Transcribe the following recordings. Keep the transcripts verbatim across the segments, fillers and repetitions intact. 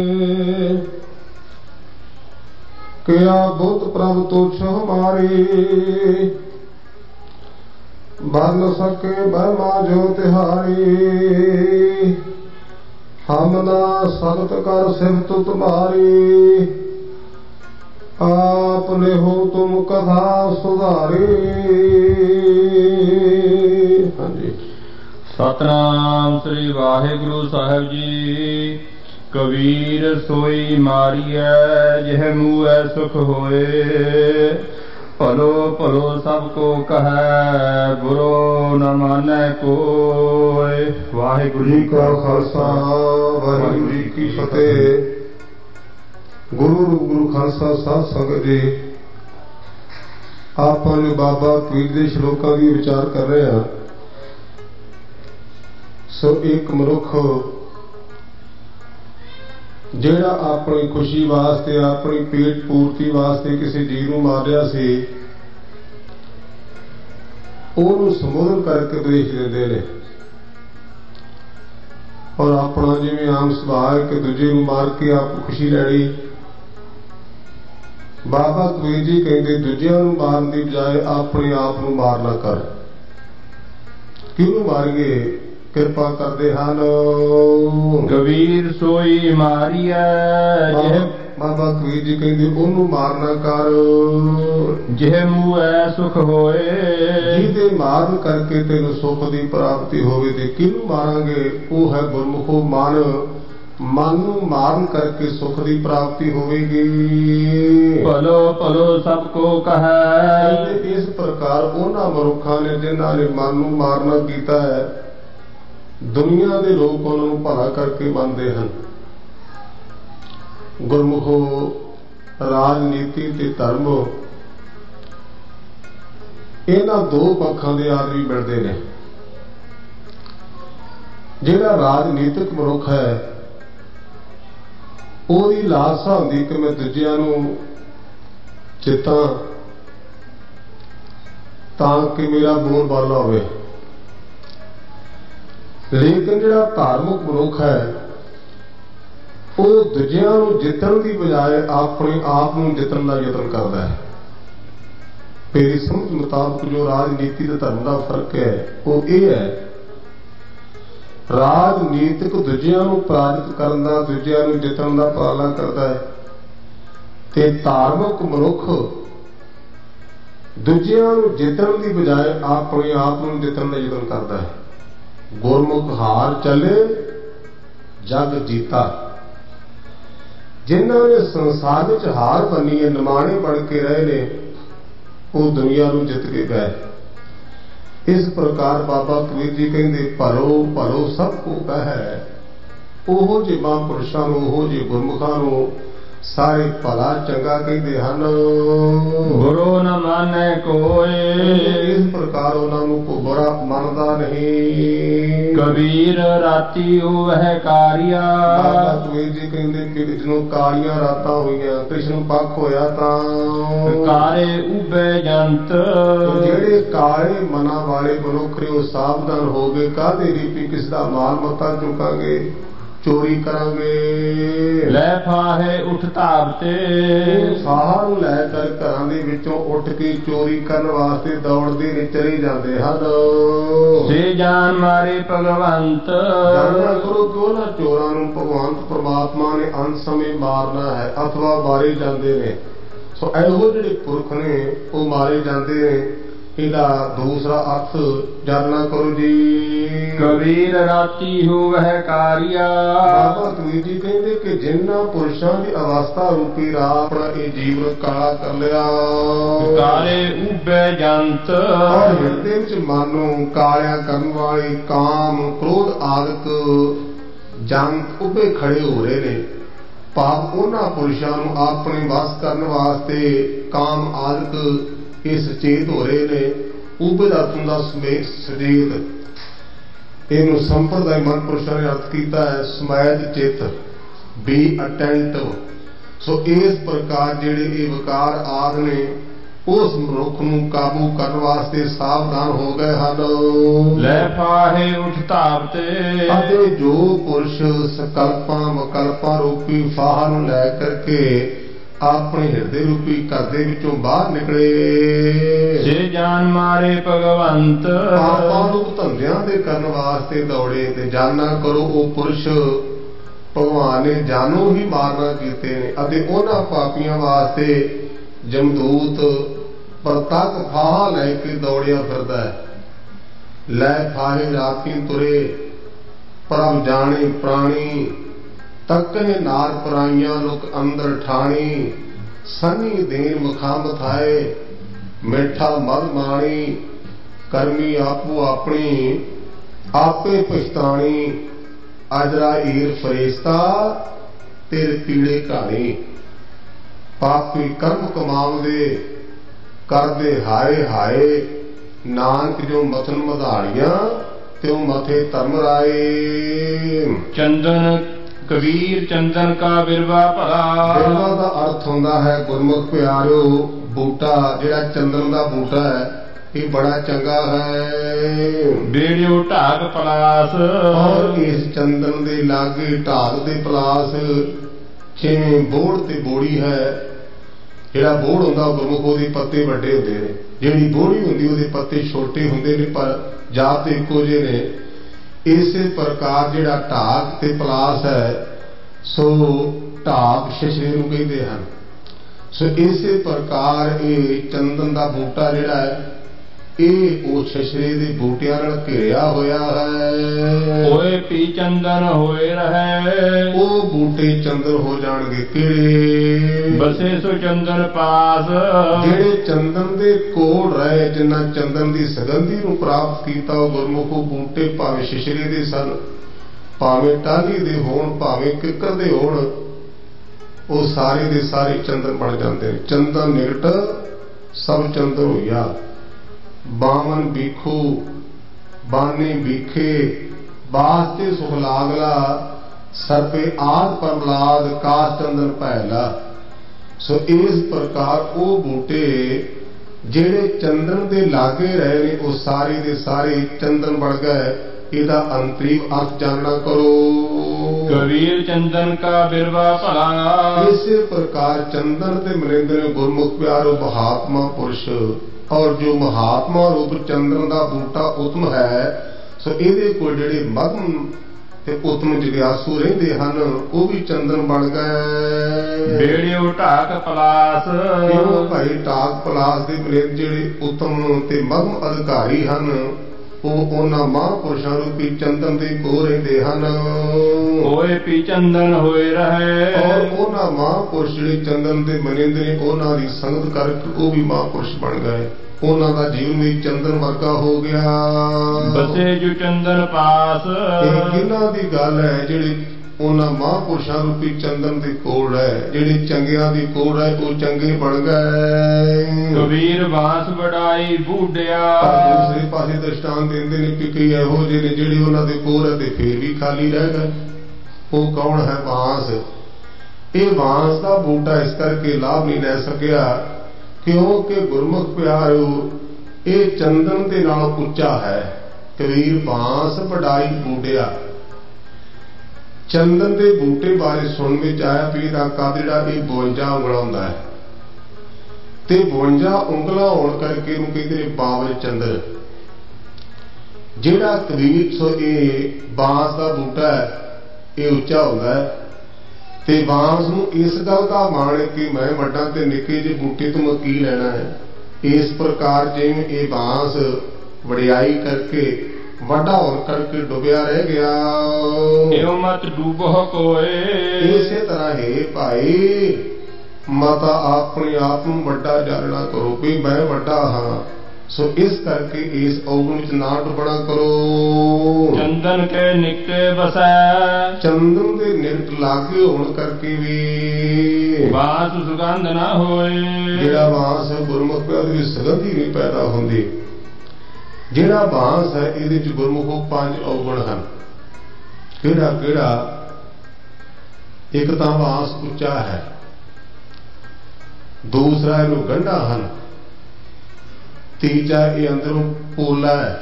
किया बुद्ध प्रभु तुच्छ हमारी, बन सके बर्मा जो तिहारी। हम ना सख्त कर सिफत तुम्हारी, आपने हो तुम कथा सुधारी। हाँ जी। सतनाम श्री वाहिगुरु साहिब जी। कबीर सोई मारिए जह मुए सुख होए, भलो भलो सबको कहे बुरो न माने कोय। वाहिगुरु जी का खालसा वाहिगुरु जी की फतेह। गुरु रूप गुरु खालसा साध संगत जी, ਆਪਾਂ ਜੋ ਬਾਬਾ ਕਬੀਰ ਦੇ ਸ਼ਲੋਕਾਂ ਦੀ ਵਿਚਾਰ ਕਰ ਰਹੇ ਹਾਂ। ਸੋ ਇੱਕ ਮਨੁੱਖ ਜਿਹੜਾ ਆਪਣੀ ਖੁਸ਼ੀ ਵਾਸਤੇ ਆਪਣੀ ਪੇਟ ਪੂਰਤੀ ਵਾਸਤੇ ਕਿਸੇ ਜੀਵ ਨੂੰ ਮਾਰ ਰਿਹਾ ਸੀ, ਉਹਨੂੰ ਸੰਬੋਧਨ ਕਰਕੇ ਉਪਦੇਸ਼ ਦਿੰਦੇ ਨੇ। ਔਰ ਆਪਣਾ ਜਿਵੇਂ ਆਮ ਸੁਭਾਅ ਹੈ ਕਿ ਦੂਜੇ ਨੂੰ ਮਾਰ ਕੇ ਆਪ ਖੁਸ਼ੀ ਲੈਣੀ, ਬਾਬਾ ਕਬੀਰ ਜੀ ਕਹਿੰਦੇ ਦੂਜਿਆਂ ਨੂੰ ਮਾਰਨ ਦੀ ਬਜਾਏ ਆਪਣੇ ਆਪ ਨੂੰ ਮਾਰਨਾ ਕਰ। ਕਿਹਨੂੰ ਮਾਰੀਏ? ਕਿਰਪਾ ਕਰਦੇ ਹਨ ਕਬੀਰ ਸੋਈ ਮਾਰੀਐ। ਬਾਬਾ ਕਬੀਰ ਜੀ ਕਹਿੰਦੇ ਉਹਨੂੰ ਮਾਰਨਾ ਕਰ ਜਿਹ ਮੂਹੈ ਸੁਖ ਹੋਏ, ਜਿਹਦੇ ਮਾਰਨ ਕਰਕੇ ਤੈਨੂੰ ਸੁਖ ਦੀ ਪ੍ਰਾਪਤੀ ਹੋਵੇ। ਤੇ ਕਿਹਨੂੰ ਮਾਰਾਂਗੇ? ਉਹ ਹੈ ਗੁਰਮੁਖੋ ਮਨ। ਮਨ ਨੂੰ ਮਾਰਨ ਕਰਕੇ ਸੁਖ ਦੀ ਪ੍ਰਾਪਤੀ ਹੋਵੇਗੀ। ਭਲੋ ਭਲੋ ਸਭ ਕੋ ਕਹੈ। ਇਸ ਪ੍ਰਕਾਰ ਉਹਨਾਂ ਮਨੁੱਖਾਂ ਨੇ ਜਿਨ੍ਹਾਂ ਨੇ ਮਨ ਨੂੰ ਮਾਰਨਾ ਕੀਤਾ ਹੈ, ਦੁਨੀਆ ਦੇ ਲੋਕ ਉਹਨਾਂ ਨੂੰ ਭਲਾ ਕਰਕੇ ਮੰਨਦੇ ਹਨ। ਗੁਰਮੁਖੋ ਰਾਜਨੀਤੀ ਤੇ ਧਰਮ, ਇਹਨਾਂ ਦੋ ਪੱਖਾਂ ਦੇ ਆਦਮੀ ਮਿਲਦੇ ਨੇ। ਜਿਹੜਾ ਰਾਜਨੀਤਿਕ ਮਨੁੱਖ ਹੈ, ਉਹਦੀ ਲਾਲਸਾ ਹੁੰਦੀ ਕਿ ਮੈਂ ਦੂਜਿਆਂ ਨੂੰ ਜਿੱਤਾਂ ਤਾਂ ਕਿ ਮੇਰਾ ਬੋਲ ਬਾਲਾ ਹੋਵੇ। ਲੇਕਿਨ ਜਿਹੜਾ ਧਾਰਮਿਕ ਮਨੁੱਖ ਹੈ, ਉਹ ਦੂਜਿਆਂ ਨੂੰ ਜਿੱਤਣ ਦੀ ਬਜਾਏ ਆਪਣੇ ਆਪ ਨੂੰ ਜਿੱਤਣ ਦਾ ਯਤਨ ਕਰਦਾ ਹੈ। ਮੇਰੀ ਸਮਝ ਮੁਤਾਬਕ ਜੋ ਰਾਜਨੀਤੀ ਤੇ ਧਰਮ ਦਾ ਫਰਕ ਹੈ ਉਹ ਇਹ ਹੈ, ਰਾਜਨੀਤਿਕ ਦੂਜਿਆਂ ਨੂੰ ਪਰਾਜਿਤ ਕਰਨ ਦਾ, ਦੂਜਿਆਂ ਨੂੰ ਜਿੱਤਣ ਦਾ ਪਾਲਣਾ ਕਰਦਾ ਹੈ, ਤੇ ਧਾਰਮਿਕ ਮਨੁੱਖ ਦੂਜਿਆਂ ਨੂੰ ਜਿੱਤਣ ਦੀ ਬਜਾਏ ਆਪਣੇ ਆਪ ਨੂੰ ਜਿੱਤਣ ਦਾ ਯਤਨ ਕਰਦਾ ਹੈ। ਗੁਰਮੁਖ ਹਾਰ ਚੱਲੇ ਜਗ ਜੀਤਾ। ਜਿਨ੍ਹਾਂ ਨੇ ਸੰਸਾਰ ਵਿੱਚ ਹਾਰ ਬੰਨੀ ਹੈ, ਨਿਮਾਣੇ ਬਣ ਕੇ ਰਹੇ ਨੇ, ਉਹ ਦੁਨੀਆ ਨੂੰ ਜਿੱਤ ਕੇ ਗਏ। ਇਸ ਪ੍ਰਕਾਰ ਬਾਬਾ ਕਬੀਰ ਜੀ ਕਹਿੰਦੇ ਭਲੋ ਭਲੋ ਸਭ ਕੋ ਕਹੈ। ਉਹੋ ਜਿਹੇ ਮਹਾਂਪੁਰਸ਼ਾਂ ਨੂੰ, ਉਹੋ ਜਿਹੇ ਗੁਰਮੁਖਾਂ ਨੂੰ ਸਾਰੇ ਭਲਾ ਚੰਗਾ ਕਹਿੰਦੇ ਹਨ। ਬੁਰੋ ਨ ਮਾਨੈ ਕੋਇ। ਇਸ ਪ੍ਰਕਾਰ ਉਹਨਾਂ ਨੂੰ ਕੋਈ ਬੁਰਾ ਮੰਨਦਾ ਨਹੀਂ। ਕਬੀਰ ਰਾਤੀ ਹੋਵੈ ਕਾਰਿਆ। ਬਾਬਾ ਕਬੀਰ ਜੀ ਕਹਿੰਦੇ ਕਿ ਜਦੋਂ ਕਾਲੀਆਂ ਰਾਤਾਂ ਹੋਈਆਂ, ਕ੍ਰਿਸ਼ਨ ਪੱਖ ਹੋਇਆ ਤਾਂ ਕਾਲੇ ਉਬੇ ਜੰਤ। ਜਿਹੜੇ ਕਾਲੇ ਮਨਾਂ ਵਾਲੇ ਮਨੁੱਖ ਨੇ ਉਹ ਸਾਵਧਾਨ ਹੋ ਗਏ। ਕਾਹਦੇ ਰੀਪੀ ਕਿਸ ਦਾ ਮਾਲ ਮੱਤਾ ਚੁਕਾਂਗੇ, ਚੋਰੀ ਕਰਾਂਗੇ। ਲੈ ਫਾਹੇ ਉੱਠ ਧਾਵਤੇ। ਸਾਹ ਨੂੰ ਲੈ ਕਰ ਘਰਾਂ ਦੇ ਵਿੱਚੋਂ ਉੱਠ ਕੇ ਚੋਰੀ ਕਰਨ ਵਾਸਤੇ ਦੌੜਦੇ ਨੇ, ਚਲੇ ਜਾਂਦੇ ਹਨ। ਸੇ ਜਾਨ ਮਾਰੇ ਭਗਵੰਤ। ਜਾਣਿਆ ਕਰੋ ਕਿ ਉਹਨਾਂ ਚੋਰਾਂ ਨੂੰ ਭਗਵੰਤ ਪਰਮਾਤਮਾ ਨੇ ਅੰਤ ਸਮੇਂ ਮਾਰਨਾ ਹੈ ਅਥਵਾ ਮਾਰੇ ਜਾਂਦੇ ਨੇ। ਸੋ ਇਹੋ ਜਿਹੜੇ ਪੁਰਖ ਨੇ ਉਹ ਮਾਰੇ ਜਾਂਦੇ ਨੇ। ਇਹਦਾ ਦੂਸਰਾ ਅਰਥ ਜਾਣਨਾ ਕਰੋ ਜੀ। ਕਬੀਰ ਰਾਤੀ ਹੋਵੈ ਕਾਰਿਆ। ਬਾਬਾ ਕਬੀਰ ਜੀ ਕਹਿੰਦੇ ਕਿ ਜਿਨ੍ਹਾਂ ਪੁਰਸ਼ਾਂ ਦੀ ਅਵਸਥਾ ਰੂਪੀ ਰਾਹ ਆਪਣਾ ਇਹ ਜੀਵਨ ਕਾਲਾ ਕਰ ਲਿਆ, ਕਾਲੇ ਉਬੇ ਜੰਤ। ਔਰ ਹਿਰਦੇ ਵਿੱਚ ਮਨ ਨੂੰ ਕਾਲਿਆ ਕਰਨ ਵਾਲੇ ਕਾਮ ਕ੍ਰੋਧ ਆਦਿਕ ਜੰਤ ਉੱਭੇ ਖੜੇ ਹੋ ਰਹੇ ਨੇ। ਭਾਵ ਉਹਨਾਂ ਪੁਰਸ਼ਾਂ ਨੂੰ ਆਪਣੇ ਵਸ ਕਰਨ ਵਾਸਤੇ ਕਾਮ ਆਦਿਕ ਇਹ ਸੁਚੇਤ ਹੋ ਰਹੇ ਨੇ। ਉਬਦਾ ਤੁੰਦਾ ਸਮੇਤ ਸਜੀਤ, ਇਹਨੂੰ ਸੰਪਰਦਾਇ ਮਨਪੁਰਸ਼ਾਂ ਨੇ ਅਰਥ ਕੀਤਾ ਹੈ ਸਮੈਦ ਚਿੱਤ, ਬੀ ਅਟੈਂਟਿਵ। ਸੋ ਇਸ ਪ੍ਰਕਾਰ ਜਿਹੜੇ ਇਹ ਵਿਕਾਰ ਆਦਿ ਨੇ ਉਸ ਮਨੁੱਖ ਨੂੰ ਕਾਬੂ ਕਰਨ ਵਾਸਤੇ ਸਾਵਧਾਨ ਹੋ ਗਏ ਹਨ। ਲੈ ਫਾਹੇ ਉਠ ਧਾਰ ਤੇ ਅਤੇ ਜੋ ਪੁਰਸ਼ ਸਕਲਪਾਂ ਵਿਕਲਪਾਂ ਰੂਪੀ ਫਾਹ ਨੂੰ ਲੈ ਕਰਕੇ ਆਪਣੇ ਹਿਰਦੇ ਰੂਪੀ ਘਰ ਦੇ ਵਿੱਚੋਂ ਬਾਹਰ ਨਿਕਲੇ, ਸੇ ਜਾਨ ਮਾਰੇ ਭਗਵੰਤ ਪਾਪਾਂ ਰੂਪ ਧੰਦਿਆਂ ਦੇ ਕਰਨ ਵਾਸਤੇ ਦੌੜੇ ਤੇ ਜਾਨਾ ਕਰੋ ਉਹ ਪੁਰਸ਼ ਭਗਵਾਨ ਨੇ ਜਾਨੋਂ ਹੀ ਮਾਰਨਾ ਕੀਤੇ ਨੇ ਅਤੇ ਉਹਨਾਂ ਪਾਪੀਆਂ ਵਾਸਤੇ ਜਮਦੂਤ ਪ੍ਰਤੱਖ ਫਾਹਾ ਲੈ ਕੇ ਦੌੜਿਆ ਫਿਰਦਾ ਹੈ। ਲੈ ਫਾਹੇ ਰਾਤੀ ਤੁਰੇ ਪ੍ਰਭ ਜਾਣੇ ਪ੍ਰਾਣੀ, ਤੱਕਨੇ ਨਾਰ ਪਰਾਈਆਂ ਲੋਕ ਅੰਦਰ ਠਾਣੀ, ਸਨੀ ਦੇਨ ਮੁਖਾਂ ਮਥਾਏ ਮਿੱਠਾ ਮਦ ਮਾਣੀ, ਕਰਮੀ ਆਪੋ ਆਪਣੀ ਆਪੇ ਪਛਤਾਣੀ, ਅਜਰਾ ਈਰ ਫਰੇਸਤਾ ਤੇਰੇ ਪੀੜੇ ਕਹਾਣੀ, ਪਾਪੀ ਕਰਮ ਕਮਾਉਂਦੇ ਕਰਦੇ ਹਾਏ ਹਾਏ, ਨਾਨਕ ਜੋ ਮਥਨ ਮਧਾੜੀਆਂ ਤਿਉ ਮਥੇ ਧਰਮ ਰਾਏ। ਚੰਦਨ ਕਬੀਰ ਚੰਦਨ ਕਾ ਬਿਰਵਾ ਭਲਾ, ਬਿਰਵਾ ਦਾ ਅਰਥ ਹੁੰਦਾ ਹੈ ਗੁਰਮੁਖ ਪਿਆਰਿਓ ਬੂਟਾ, ਜਿਹੜਾ ਚੰਦਨ ਦਾ ਬੂਟਾ ਹੈ ਇਹ ਬੜਾ ਚੰਗਾ ਹੈ। ਬੇੜਿਓ ਢਾਕ ਪਲਾਸ, ਔਰ ਇਸ ਚੰਦਨ ਦੇ ਲਾਗੇ ਢਾਕ ਦੇ ਪਲਾਸ ਜਿਵੇਂ ਬੋੜ ਤੇ ਬੋੜੀ ਹੈ। ਜਿਹੜਾ ਬੋੜ ਹੁੰਦਾ ਗੁਰਮੁਖ ਉਹਦੇ ਪੱਤੇ ਵੱਡੇ ਹੁੰਦੇ ਨੇ, ਜਿਹੜੀ ਬੋੜੀ ਹੁੰਦੀ ਉਹਦੇ ਪੱਤੇ ਛੋਟੇ ਹੁੰਦੇ ਨੇ ਪਰ ਜਾਤ ਇੱਕੋ ਜਿਹੇ ਨੇ। ਇਸੇ ਪ੍ਰਕਾਰ ਜਿਹੜਾ ਢਾਕ ਤੇ ਪਲਾਸ ਹੈ ਸੋ ਢਾਕ ਸ਼ਸ਼ਰੇ ਨੂੰ ਕਹਿੰਦੇ ਹਨ। ਸੋ ਇਸੇ ਪ੍ਰਕਾਰ ਇਹ ਚੰਦਨ ਦਾ ਬੂਟਾ ਜਿਹੜਾ ਹੈ ਇਹ ਉਹ ਸ਼ਸ਼ਰੇ ਦੇ ਬੂਟਿਆਂ ਨਾਲ ਘਿਰਿਆ ਹੋਇਆ ਹੈ। ਹੋਏ ਪੀ ਚੰਦਨ ਹੋਏ ਰਹੇ, ਉਹ ਬੂਟੇ ਚੰਦਨ ਹੋ ਜਾਣਗੇ ਕਿਹੜੇ? ਬਸੇ ਸੋ ਚੰਦਨ ਪਾਸ, ਜਿਹੜੇ ਚੰਦਨ ਦੇ ਕੋਲ ਰਹੇ, ਜਿਨ੍ਹਾਂ ਚੰਦਨ ਦੀ ਸੁਗੰਧੀ ਨੂੰ ਪ੍ਰਾਪਤ ਕੀਤਾ ਉਹ ਗੁਰਮੁਖ ਬੂਟੇ ਭਾਵੇਂ ਸ਼ਸ਼ਰੇ ਦੇ ਸਨ, ਭਾਵੇਂ ਟਾਹਲੀ ਦੇ ਹੋਣ, ਭਾਵੇਂ ਕਿੱਕਰ ਦੇ ਹੋਣ, ਉਹ ਸਾਰੇ ਦੇ ਸਾਰੇ ਚੰਦਨ ਬਣ ਜਾਂਦੇ ਨੇ। ਚੰਦਨ ਨਿਕਟ ਸਭ ਚੰਦਨ ਹੋਇਆ, ਬਾਵਨ ਬੀਖੂ ਬਾਨੀ ਬੀਖੇ, ਬਾਸ ਤੇ ਸੁਖ ਲਾਗਲਾ, ਸਰਪੇ ਆਦ ਪਰਮਲਾਦ, ਕਾਸ ਚੰਦਨ ਭੈਲਾ। ਸੋ ਇਸ ਪ੍ਰਕਾਰ ਉਹ ਬੂਟੇ ਜਿਹੜੇ ਚੰਦਨ ਦੇ ਲਾਗੇ ਰਹੇ ਨੇ ਉਹ ਸਾਰੇ ਦੇ ਸਾਰੇ ਚੰਦਨ ਬਣ ਗਏ। ਇਹਦਾ ਅੰਤਰੀਮ ਅਰਥ ਜਾਣਨਾ ਕਰੋ। ਕਬੀਰ ਚੰਦਨ ਕਾ ਬਿਰਵਾ ਭਲਾ, ਇਸੇ ਪ੍ਰਕਾਰ ਚੰਦਨ ਤੇ ਮਨਿੰਦਰ ਗੁਰਮੁਖ ਪਿਆਰੋ ਮਹਾਤਮਾ ਪੁਰਸ਼, ਔਰ ਜੋ ਮਹਾਤਮਾ ਰੂਪ ਚੰਦਨ ਦਾ ਬੂਟਾ ਉਤਮ ਹੈ ਸੋ ਇਹਦੇ ਕੋਲ ਜਿਹੜੇ ਮਗਨ ਤੇ ਉਤਮ ਜਿਗਿਆਸੂ ਰਹਿੰਦੇ ਹਨ ਉਹ ਵੀ ਚੰਦਨ ਬਣ ਗਏ। ਬੇੜਿਓ ਢਾਕ ਪਲਾਸ, ਕਿਉਂ ਭਾਈ ਢਾਕ ਪਲਾਸ ਦੇ ਮਨਿੰਦਰ ਜਿਹੜੇ ਉਤਮ ਤੇ ਮਗਨ ਅਧਿਕਾਰੀ ਹਨ ਉਹ ਉਹਨਾਂ ਮਹਾਂਪੁਰਸ਼ਾਂ ਰੂਪੀ ਚੰਦਨ ਦੇ ਕੋਲ ਰਹਿੰਦੇ ਹਨ। ਹੋਏ ਪੀ ਚੰਦਨ ਹੋਏ ਰਹੇ, ਔਰ ਉਹਨਾਂ ਮਹਾਂਪੁਰਸ਼ ਜਿਹੜੇ ਚੰਦਨ ਦੇ ਮਨਿੰਦਰ ਨੇ ਉਹਨਾਂ ਦੀ ਸੰਗਤ ਕਰਕੇ ਉਹ ਵੀ ਮਹਾਂਪੁਰਸ਼ ਬਣ ਗਏ। ਉਹਨਾਂ ਦਾ ਜੀਵਨ ਵੀ ਚੰਦਨ ਵਰਗਾ ਹੋ ਗਿਆ। ਬਸੇ ਜੋ ਚੰਦਨ ਪਾਸ, ਇਹ ਕਿਹਨਾਂ ਦੀ ਗੱਲ ਹੈ ਜਿਹੜੇ ਉਹਨਾਂ ਮਹਾਂਪੁਰਸ਼ਾਂ ਰੂਪੀ ਚੰਦਨ ਦੇ ਕੋਲ ਹੈ, ਜਿਹੜੇ ਚੰਗਿਆਂ ਦੀ ਕੋਲ ਹੈ ਉਹ ਚੰਗੇ ਬਣ ਗਏ। ਕਬੀਰ ਬਾਸ ਵਡਾਈ ਬੂਢਿਆ, ਦੂਸਰੇ ਪਾਸੇ ਦ੍ਰਿਸ਼ਟਾਂਤ ਦਿੰਦੇ ਨੇ ਕਿ ਕਈ ਇਹੋ ਜਿਹੇ ਨੇ ਜਿਹੜੇ ਉਹਨਾਂ ਦੇ ਕੋਲ ਹੈ ਤੇ ਫੇਰ ਵੀ ਖਾਲੀ ਰਹਿ ਗਏ। ਉਹ ਕੌਣ ਹੈ? ਬਾਂਸ। ਇਹ ਬਾਂਸ ਦਾ ਬੂਟਾ ਇਸ ਕਰਕੇ ਲਾਭ ਨਹੀਂ ਲੈ ਸਕਿਆ ਕਿਉਂਕਿ ਗੁਰਮੁਖ ਪਿਆਰਿਓ ਇਹ ਚੰਦਨ ਦੇ ਨਾਲ ਉੱਚਾ ਹੈ। ਕਬੀਰ ਬਾਂਸ ਵਡਾਈ ਬੂਢਿਆ, ਚੰਦਨ ਦੇ ਬੂਟੇ ਬਾਰੇ ਸੁਣ ਵਿੱਚ ਆਇਆ ਵੀ ਇਹਦਾ ਕੱਦ ਜਿਹੜਾ ਇਹ ਬਵੰਜਾ ਉਂਗਲਾਂ ਹੁੰਦਾ ਹੈ ਤੇ ਬਵੰਜਾ ਉਂਗਲਾਂ ਹੋਣ ਕਰਕੇ ਇਹਨੂੰ ਕਹਿੰਦੇ ਨੇ ਬਾਵਨ ਚੰਦਰ। ਜਿਹੜਾ ਕਬੀਰ ਸੋ ਇਹ ਬਾਂਸ ਦਾ ਬੂਟਾ ਹੈ ਇਹ ਉੱਚਾ ਹੁੰਦਾ ਹੈ ਤੇ ਬਾਂਸ ਨੂੰ ਇਸ ਗੱਲ ਦਾ ਮਾਣ ਕਿ ਮੈਂ ਵੱਡਾ ਤੇ ਨਿੱਕੇ ਜਿਹੇ ਬੂਟੇ ਤੋਂ ਮੈਂ ਕੀ ਲੈਣਾ ਹੈ। ਇਸ ਪ੍ਰਕਾਰ ਜਿਵੇਂ ਇਹ ਬਾਂਸ ਵਡਿਆਈ ਕਰਕੇ ਵੱਡਾ ਹੋਣ ਕਰਕੇ ਡੁੱਬਿਆ ਰਹਿ ਗਿਆ। ਇਉ ਮਤ ਡੂਬੋ ਕੋਏ, ਇਸੇ ਤਰ੍ਹਾਂ ਹੀ ਭਾਈ ਮਤਾ ਆਪਣੇ ਆਪ ਨੂੰ ਵੱਡਾ ਜਾਣਨਾ ਕਰੋ ਵੀ ਮੈਂ ਵੱਡਾ ਹਾਂ। ਸੋ ਇਸ ਕਰਕੇ ਇਸ ਔਗਣ ਵਿੱਚ ਨਾ ਡੁੱਬਣਾ ਕਰੋ। ਚੰਦਨ ਕੇ ਨਿਕਟੇ ਵਸੈ, ਚੰਦਨ ਦੇ ਨਿਕਟ ਲਾਗੇ ਹੋਣ ਕਰਕੇ ਵੀ ਬਾਸ ਸੁਗੰਧ ਨਾ ਹੋਏ। ਜਿਹੜਾ ਬਾਂਸ ਗੁਰਮੁਖ ਪਿਆਰੇ ਦੀ ਸੁਗੰਧੀ ਨਹੀਂ ਪੈਦਾ ਹੁੰਦੀ। ਜਿਹੜਾ ਬਾਂਸ ਹੈ ਇਹਦੇ ਚ ਗੁਰਮੁਖੋ ਪੰਜ ਔਗਣ ਹਨ। ਕਿਹੜਾ ਕਿਹੜਾ? ਇੱਕ ਤਾਂ ਬਾਂਸ ਉੱਚਾ ਹੈ, ਦੂਸਰਾ ਇਹਨੂੰ ਗੰਢਾਂ ਹਨ, तीजा ये अंदरों पोला है,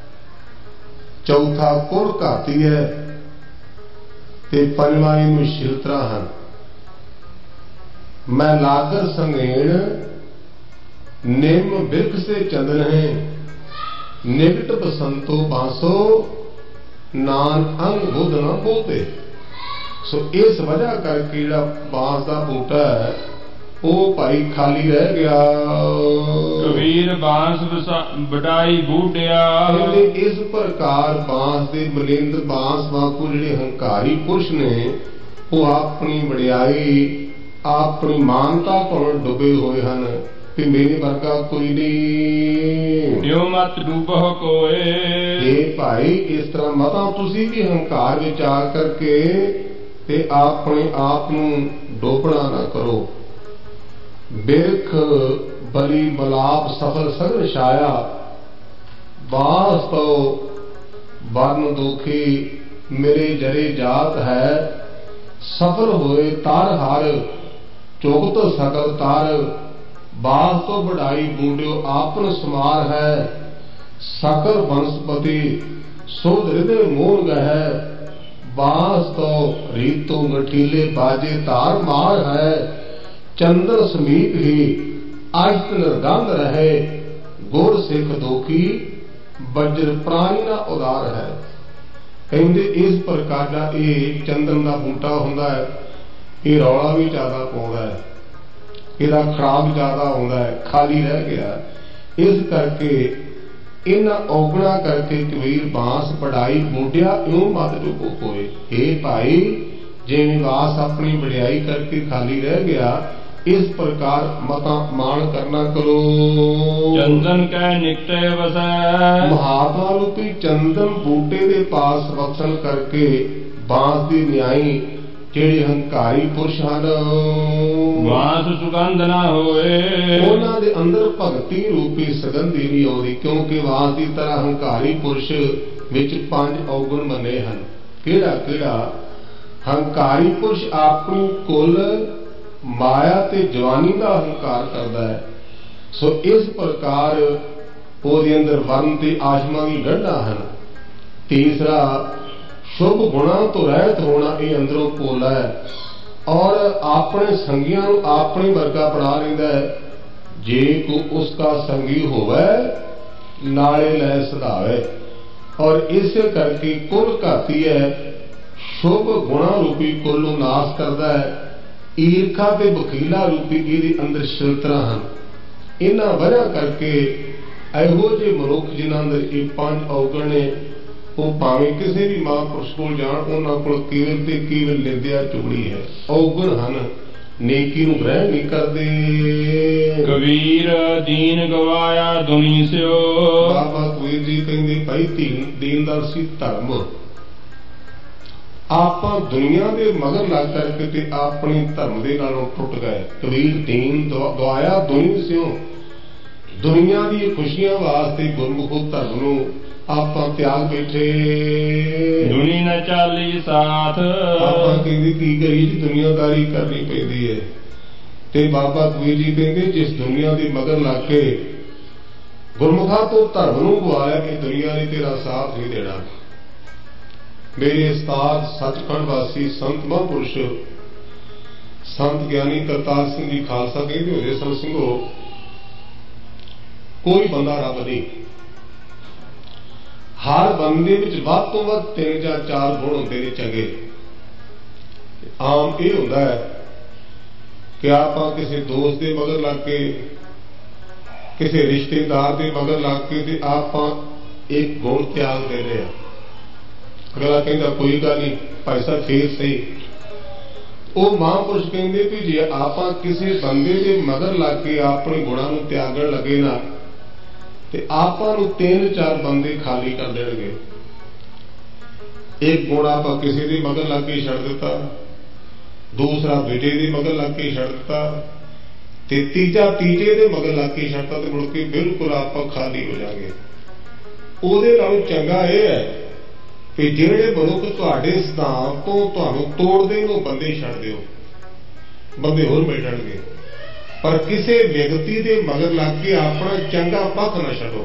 चौथा कुल घाती है, ते पंजवां इनू शिलतरा हैं। मैं लागर संगेण निम बिरख से चंदन है, निकट बसंतो बांसो नान अंग बुध न बोते। सो इस वजह करके जिहड़ा बांस का बूटा है वो भाई खाली रह गया। कबीर बांस वडाई बूटिया। इस प्रकार बांस दे मलिंद बांस वांगू जिहड़े हंकारी पुरुष ने वो अपनी वडियाई अपनी मानता भावें डुबे हुए हैं कि मेरे वर्गा कोई नहीं। न्यू मत डूबो कोए। ये भाई इस तरह मता तुसी भी हंकार विच आ करके ते अपने आप नूं डोबना ना करो। बिरख बरी मलाप सफल सगन छाया, बांस तो बन दुखी मेरे जरे जात है। सफल होए तार हार चुगत सकल तार, बांस तो बढ़ाई बूढ़ो आपन समार है। सकल वनस्पति सुध हृदय मोह गह, बांस तो रीतो गठीले बाजे तार मार है। चंद्र समीप ही अष्ट निर्गंध रहे, गुर सिख दोखी वज्र प्राणी ना उदार है। कहते इस प्रकार का ये चंदन का बूटा होंदा है, ये रौला भी ज्यादा पाउंदा है, इहदा खराब ज्यादा होंदा है, खाली रह गया। इस करके इन्हां औगणा करके कबीर बांस बढ़ाई बूटिया यूं मत डुबो कोए। हे भाई जिवें बांस अपनी वडियाई करके खाली रह गया, इस प्रकार मता मान करना करो। चंदन कै निकटे वसै। महात्मा रूपी चंदन बूटे दे पास वसन करके बांस दी न्याई जेड़े हंकारी पुरुष हन, बांस सुगंध ना होए, उन्हां दे अंदर भगती रूपी सुगंधी नहीं आउंदी। क्योंकि बांस की तरह हंकारी पुरुष विच पंज अवगुण मने हन। केड़ा केड़ा? हंकारी पुरुष अपनी कुल माया ते जवानी का हंकार करता है। सो इस प्रकार ओदे अंदर वर्ण ते आशमा की गंढा हन। तीसरा शुभ गुणा तो रहत होना, ये अंदरों पोला है और अपने संगियां नूं अपने वर्गा बना लैंदा है। जे को उसका संगी होवे नाले लै सधावे, और इस करके कुल घाती है। शुभ गुणा रूपी कुल नूं नाश करता है। ईरखा ते बखीला रूपी इहदे अंदर शिलतरा हन। इन्हां वजह करके इहो जे मनुख जिन्हां अंदर ये पंज अवगुण ने, वो भावें किसी भी महापुरुष को जाण, उन्हां कोल केवल ते केवल निंदिया चुगली है। अवगुण हन, नेकी नूं ग्रहण नहीं करदे। कबीर दीन गवाया दुनी सिओ। बाबा कबीर जी कहंदे भाई दीन दीनदार सी धर्म, आपां दुनिया दे मगर लग करके ते अपनी धर्म दे नालों टुट गए। कबीर दीन गवाया दुनी सिओ, दुनिया दी खुशियां वास्ते गुरमुख धर्म नूं आपां त्याग बैठे। दुनी न चाली साथ। आपां कहंदे की करी जी, दुनियादारी करनी पैंदी है। ते बाबा कबीर जी कहंदे जिस दुनिया दे मगर लग के गुरमुखा तो धर्म नूं गवाया, कि दुनिया ने तेरा साथ नहीं देना। मेरे उस्ताद सचखंड वासी संत महापुरुष संत ज्ञानी करतार सिंह जी खालसा कहते होते सन, ਸਿੰਘੋ कोई बंदा रब नहीं, हर बंदे विच वध तो वध तीन या चार गुण होंदे ने चंगे। आम यह होंदा है कि आपां किसी दोस्त के मगर लग के, किसी रिश्तेदार के मगर लग के ते आपां एक गुण त्याग दे रहे हैं। अगला कहता कोई गल नहीं, पैसा फेर सही। वो महापुरुष कहते भी जे आपां किसी बंदे के मगर लग के अपने गुणों को त्यागण लगे ना, ते आपां नूं तीन चार बंदे खाली कर देणगे। एक गुण आपां किसी के मगर लग के छड्ड दिता, दूसरा बेटे के मगर लग के छड्ड दिता, ते तीजा तीजे के मगर लग के छड्डता, ते मुड़ के बिल्कुल आपां खाली हो जाएंगे। उहदे नालों चंगा यह है कि ਜਿਹੜੇ ਮਨੁੱਖ ਤੁਹਾਡੇ ਸਿਧਾਂਤ ਤੋਂ ਤੁਹਾਨੂੰ ਤੋੜਦੇ ਨੇ, ਉਹ ਬੰਦੇ ਛੱਡ ਦਿਓ, ਬੰਦੇ ਹੋਰ ਮਿਲ ਜਾਣਗੇ। पर किसी व्यक्ति के मगर लग के अपना चंगा पक्ष न छड्डो।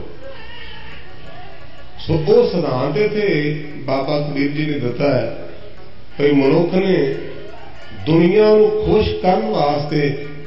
सो वो सिद्धांत इत्थे बाबा कबीर जी ने दिता है कि मनुख ने दुनिया को खुश करने वास्ते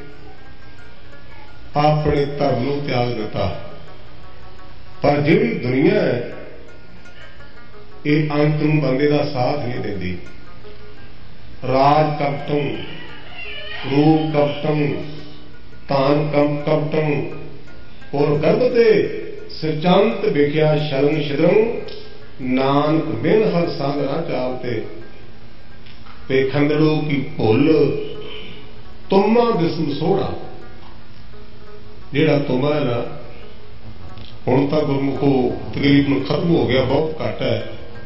अपने धर्म को त्याग दिता, पर जिहड़ी दुनिया है ये अंत नूं बंदे का साथ नहीं देती। राज कपटम, रूप कपटम, तान कम कपटम और गर्भते सचंत विख्या शरण शरण नानक बिन हर संग ना चालते। ते खंडड़ों की भुल तुम्मा दिसम सोड़ा। जिहड़ा तुम्मा है ना हुण तां गुरमुखो तकरीबन खत्म हो गया, बहुत घट है।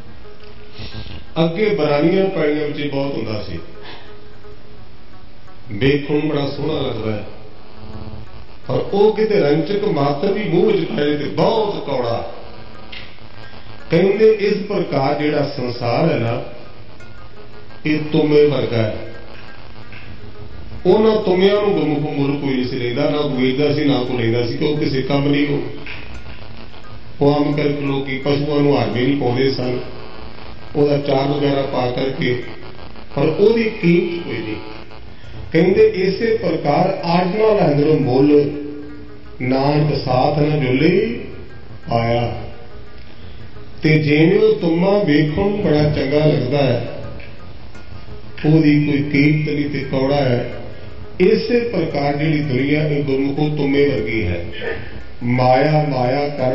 अगे बरानियां पैलियां विच बहुत हुंदा सी, वेखण नूं बड़ा सोहना लगदा है, पर वो किते रंचक मात्र भी मूँह च पाए ते बहुत कौड़ा। कहते इस प्रकार जिहड़ा संसार है ना ये तुमे वर्गा है। उन्होंने तुमिया गुरमुख मुर कोई नहीं लेंदा, ना कोई वेचदा सी ना कोई लेंदा सी, क्यों किसी काम नहीं हो। वो आम करके लोग पशुओं को हारमे नहीं पाते सन, वह चार वगैरह पा करके, पर उसकी कीमत कोई नहीं। कहते इसे प्रकार आजना लंगर मुल नानक साथ न जुले आया। ते जिवें तुम्मा वेखण बड़ा चंगा लगता है, उसकी कोई कीमत नहीं ते कौड़ा है। इसे प्रकार जी दुनिया में गुरमुखो तुम्हें वर्गी है। माया माया कर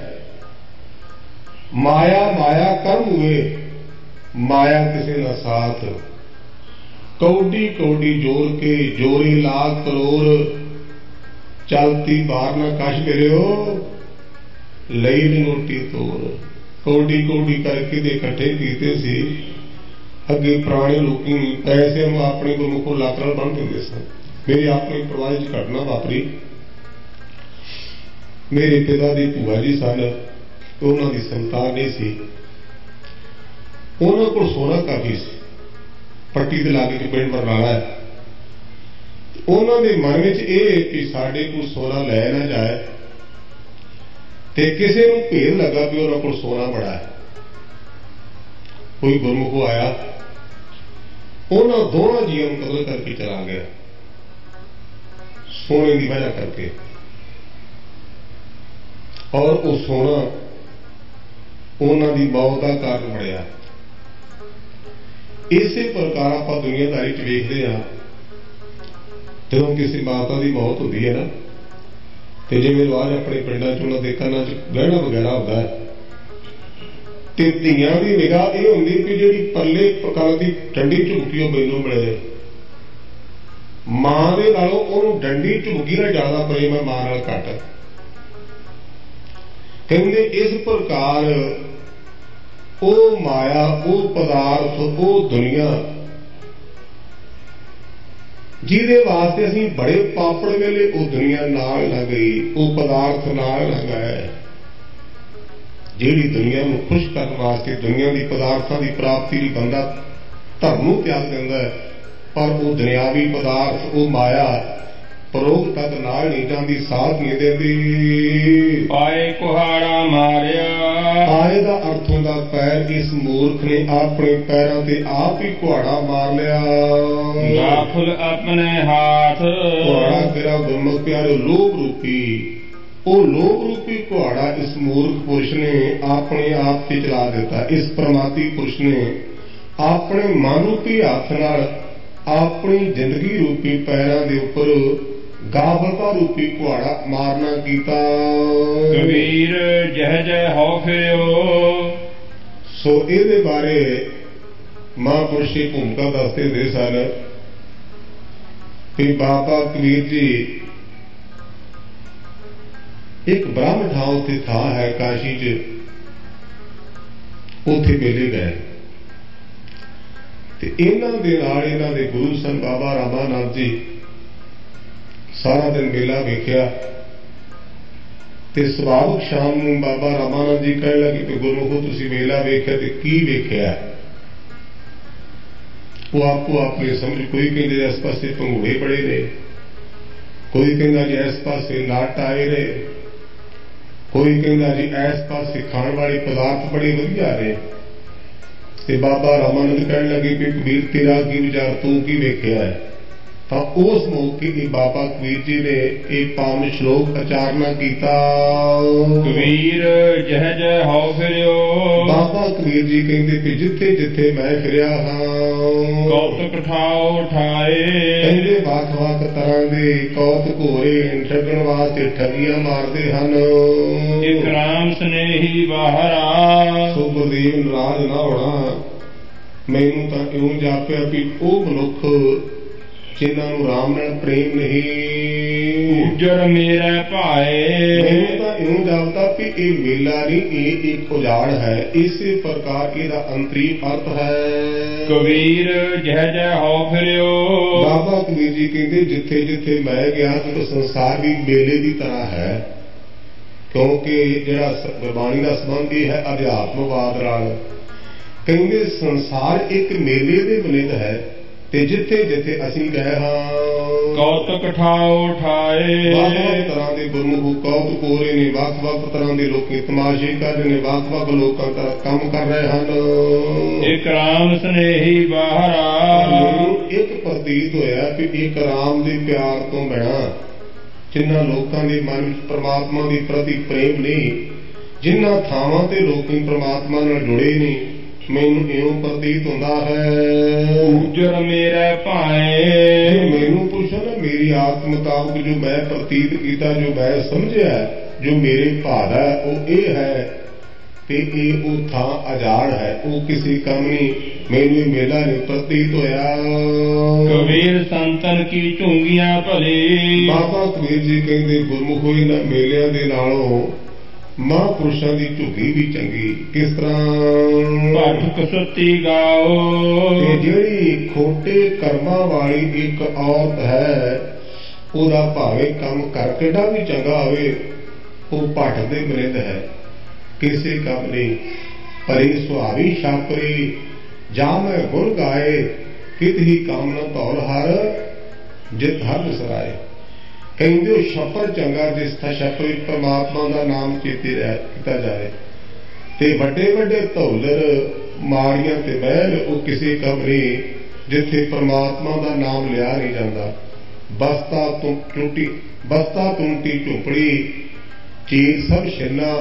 माया माया कर्म हुए, माया किसी न साथ। कौडी कौडी जोर के जोरे लाख करोड़, चलती बार न कश करो लई नोटी तोड़। कौडी कौडी करके दे इकट्ठे कीते सी। अगे पुराने लोग पैसे अपने गुरमुखों लाकड़ बन देंगे सन। मेरी अपने परिवार घटना वापरी। मेरे पिता की भूआ जी सन, उन्होंने संतान नहीं सी, उन्होंने को सोना काफी सी। पट्टी के लागे के पिंड बरनाला है। उन्होंने मन में यह कि साढ़े को सोना लै ना जाए, तो किसी को भेद लगा भी उन्होंने को सोना बड़ा है। कोई गुरमुख आया, उन्होंने दोनों जीवन कतल करके चला गया सोने की वजह करके। और वो सोना उन्होंने मौत का कारण बनया। इसे प्रकार आप दुनियादारी च वेखते हैं, जो किसी माता की मौत होती है ना, तो जिवें रिवाज अपने पिंडों च उन्होंने काना च गहना वगैरह होता है, तो धीआं की निगाह यह होंगी कि जी परले प्रकार की डंडी झुमकी मैनू मिले। मां दे नालों उहनूं डंडी झुमकी नाल ज्यादा प्रेम है, मां नाल घट। कहते इस प्रकार ओ माया, ओ पदार्थ, ओ दुनिया जिहदे वास्ते असीं बड़े पापड़ वेले ओ दुनिया नाल लग गई, ओ पदार्थ नाल लग गए। जिहड़ी दुनिया नूं खुश करने वास्ते दुनिया की पदार्थों की प्राप्ति लई बंदा धर्म नूं त्याग दिंदा है, पर वो दुनियावी पदार्थ, वो माया परोग तक नाल नहीं जाती, साथ नहीं देती। पाए कुहाड़ा मारिया, पाए का अर्थ होंदा पैर। इस मूर्ख ने अपने पैरों से आप ही कुहाड़ा मार लिया। गाफुल अपने हाथ, कुहाड़ा तेरा गुरमुख प्यारे लोभ रूपी, वो लोभ रूपी कुहाड़ा इस मूर्ख पुरुष ने अपने आप से चला दिता। इस परमाती पुरुष ने अपने मन रूपी हाथ नाल अपनी जिंदगी रूपी पैरों के उपर गाफलता रूपी कुहाड़ा मारना कीता। कबीर जह जय हो फिरो। सो इहदे बारे महापुरुष की भूमिका दसते दे सन कि बाबा कबीर जी एक ब्रह्म ठाव उत्थे था है काशी च, उत्थे मेले गए। ते इन्हां दे नाल इन्हां दे गुरु सन बाबा रामानाथ जी। सारा दिन मेला वेख्या ते सुभाविक शाम नूं बाबा रामानाथ जी कहण लगे कि गुरमुखो तुसीं मेला वेख्या ते की वेख्या? वो आपको अपनी समझ कोई कहते इस पासे भंगूड़े बड़े ने, कोई कहता जी इस पासे लाट आए ने, कोई कहता जी इस पासे खाने वाले पदार्थ बड़े वधिया ने। ते बाबा रामानंद कहन लगे कि कबीर तेरा की विचार, तू की वेख्या है? तो उस मौके ही बाबा कबीर जी ने एक पावन श्लोक उचारना किया। कबीर जह जय हो फिरियो। बाबा कबीर जी कहते कि जिथे जिथे मैं फिरिया हाँ कौतुक ठाओ ठाए। कहते वख वख तरह के कौतुक होए, ठगण वास्ते ठगियां मारते हन। एक राम स्नेही बाहरा। सो गुरदेव नाराज ना होना, मैनू तो इउं जापिया भी वो मनुख जिन्होंने राम नाल प्रेम नहीं। उजर मेरा भाए। मैनू तो इउं जापता भी ये मेला नहीं, ये एक उजाड़ है। इसी प्रकार इसका अंतरीम अर्थ है। कबीर जह जय हो फिरियो। बाबा कबीर जी कहते जिथे जिथे मैं गया तो संसार भी मेले की तरह है, क्योंकि जिहड़ा गुरबाणी का संबंध ही है अध्यात्मवाद नाल। कहते संसार एक मेले दे बनित है, ते जिथे जिथे असीं गए हाँ कौतुक ठाओ ठाए। ਵੱਖ-ਵੱਖ तरह के गुरमुख कौतुक हो रहे ने, ਵੱਖ-ਵੱਖ तरह के लोग तमाशे कर रहे हैं, ਵੱਖ-ਵੱਖ लोगों का काम कर रहे हैं। एक राम स्नेही बाहरा। एक प्रतीत होया कि एक राम के प्यार तो बिना जिन्हां लोगों के मन में परमात्मा के प्रति प्रेम नहीं, जिन्हां थावां ते लोग परमात्मा नाल जुड़े नहीं, मैनू इउं प्रतीत होंदा है। उजर मेरा भाए। मैनू पुछो ना मेरी आत्म मुताबिक जो मैं प्रतीत किया, जो मैं समझिया, जो मेरे भाव है वो ये है कि ये वो थां अजाड़ है, वो किसी काम नहीं, मैनू मेला नहीं प्रतीत होया। कबीर संतन की झुंगियां भली। बाबा कबीर जी कहते गुरमुख इन्हां मेलियां दे नालों महापुरुषों की झुगी भी चंगी। किस तरह? भट कसुती गाओ। जिहड़ी खोटे कर्मां वाली एक औरत है, ओदा भावे काम कर केड़ा भी चंगा होवे, वो भट दे बनित है, किसी काम नहीं। परी सुहावी छापरी जा मैं गुण गाए, कित ही कामना तौर हर जित हर विसराए। कहते छप्पर चंगा जिस छप्पर परमात्मा का नाम चेते किया जाए, ते वड्डे वड्डे धौलर माड़ियां ते महल वो किसी कम नहीं जिथे परमात्मा का नाम लिया नहीं जाता। बसता तुम टूटी बसता टूटी झोपड़ी चीर सब छिन्ना,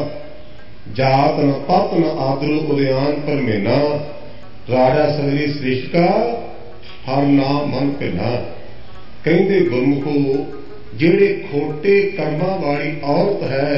जात न पत न आदरो उद्यान पर मेना, राजा सदरी सृष्ट का हर नाम मन भिना। कहते गुरमुखो जिहड़े खोटे कर्मां वाली औरत है,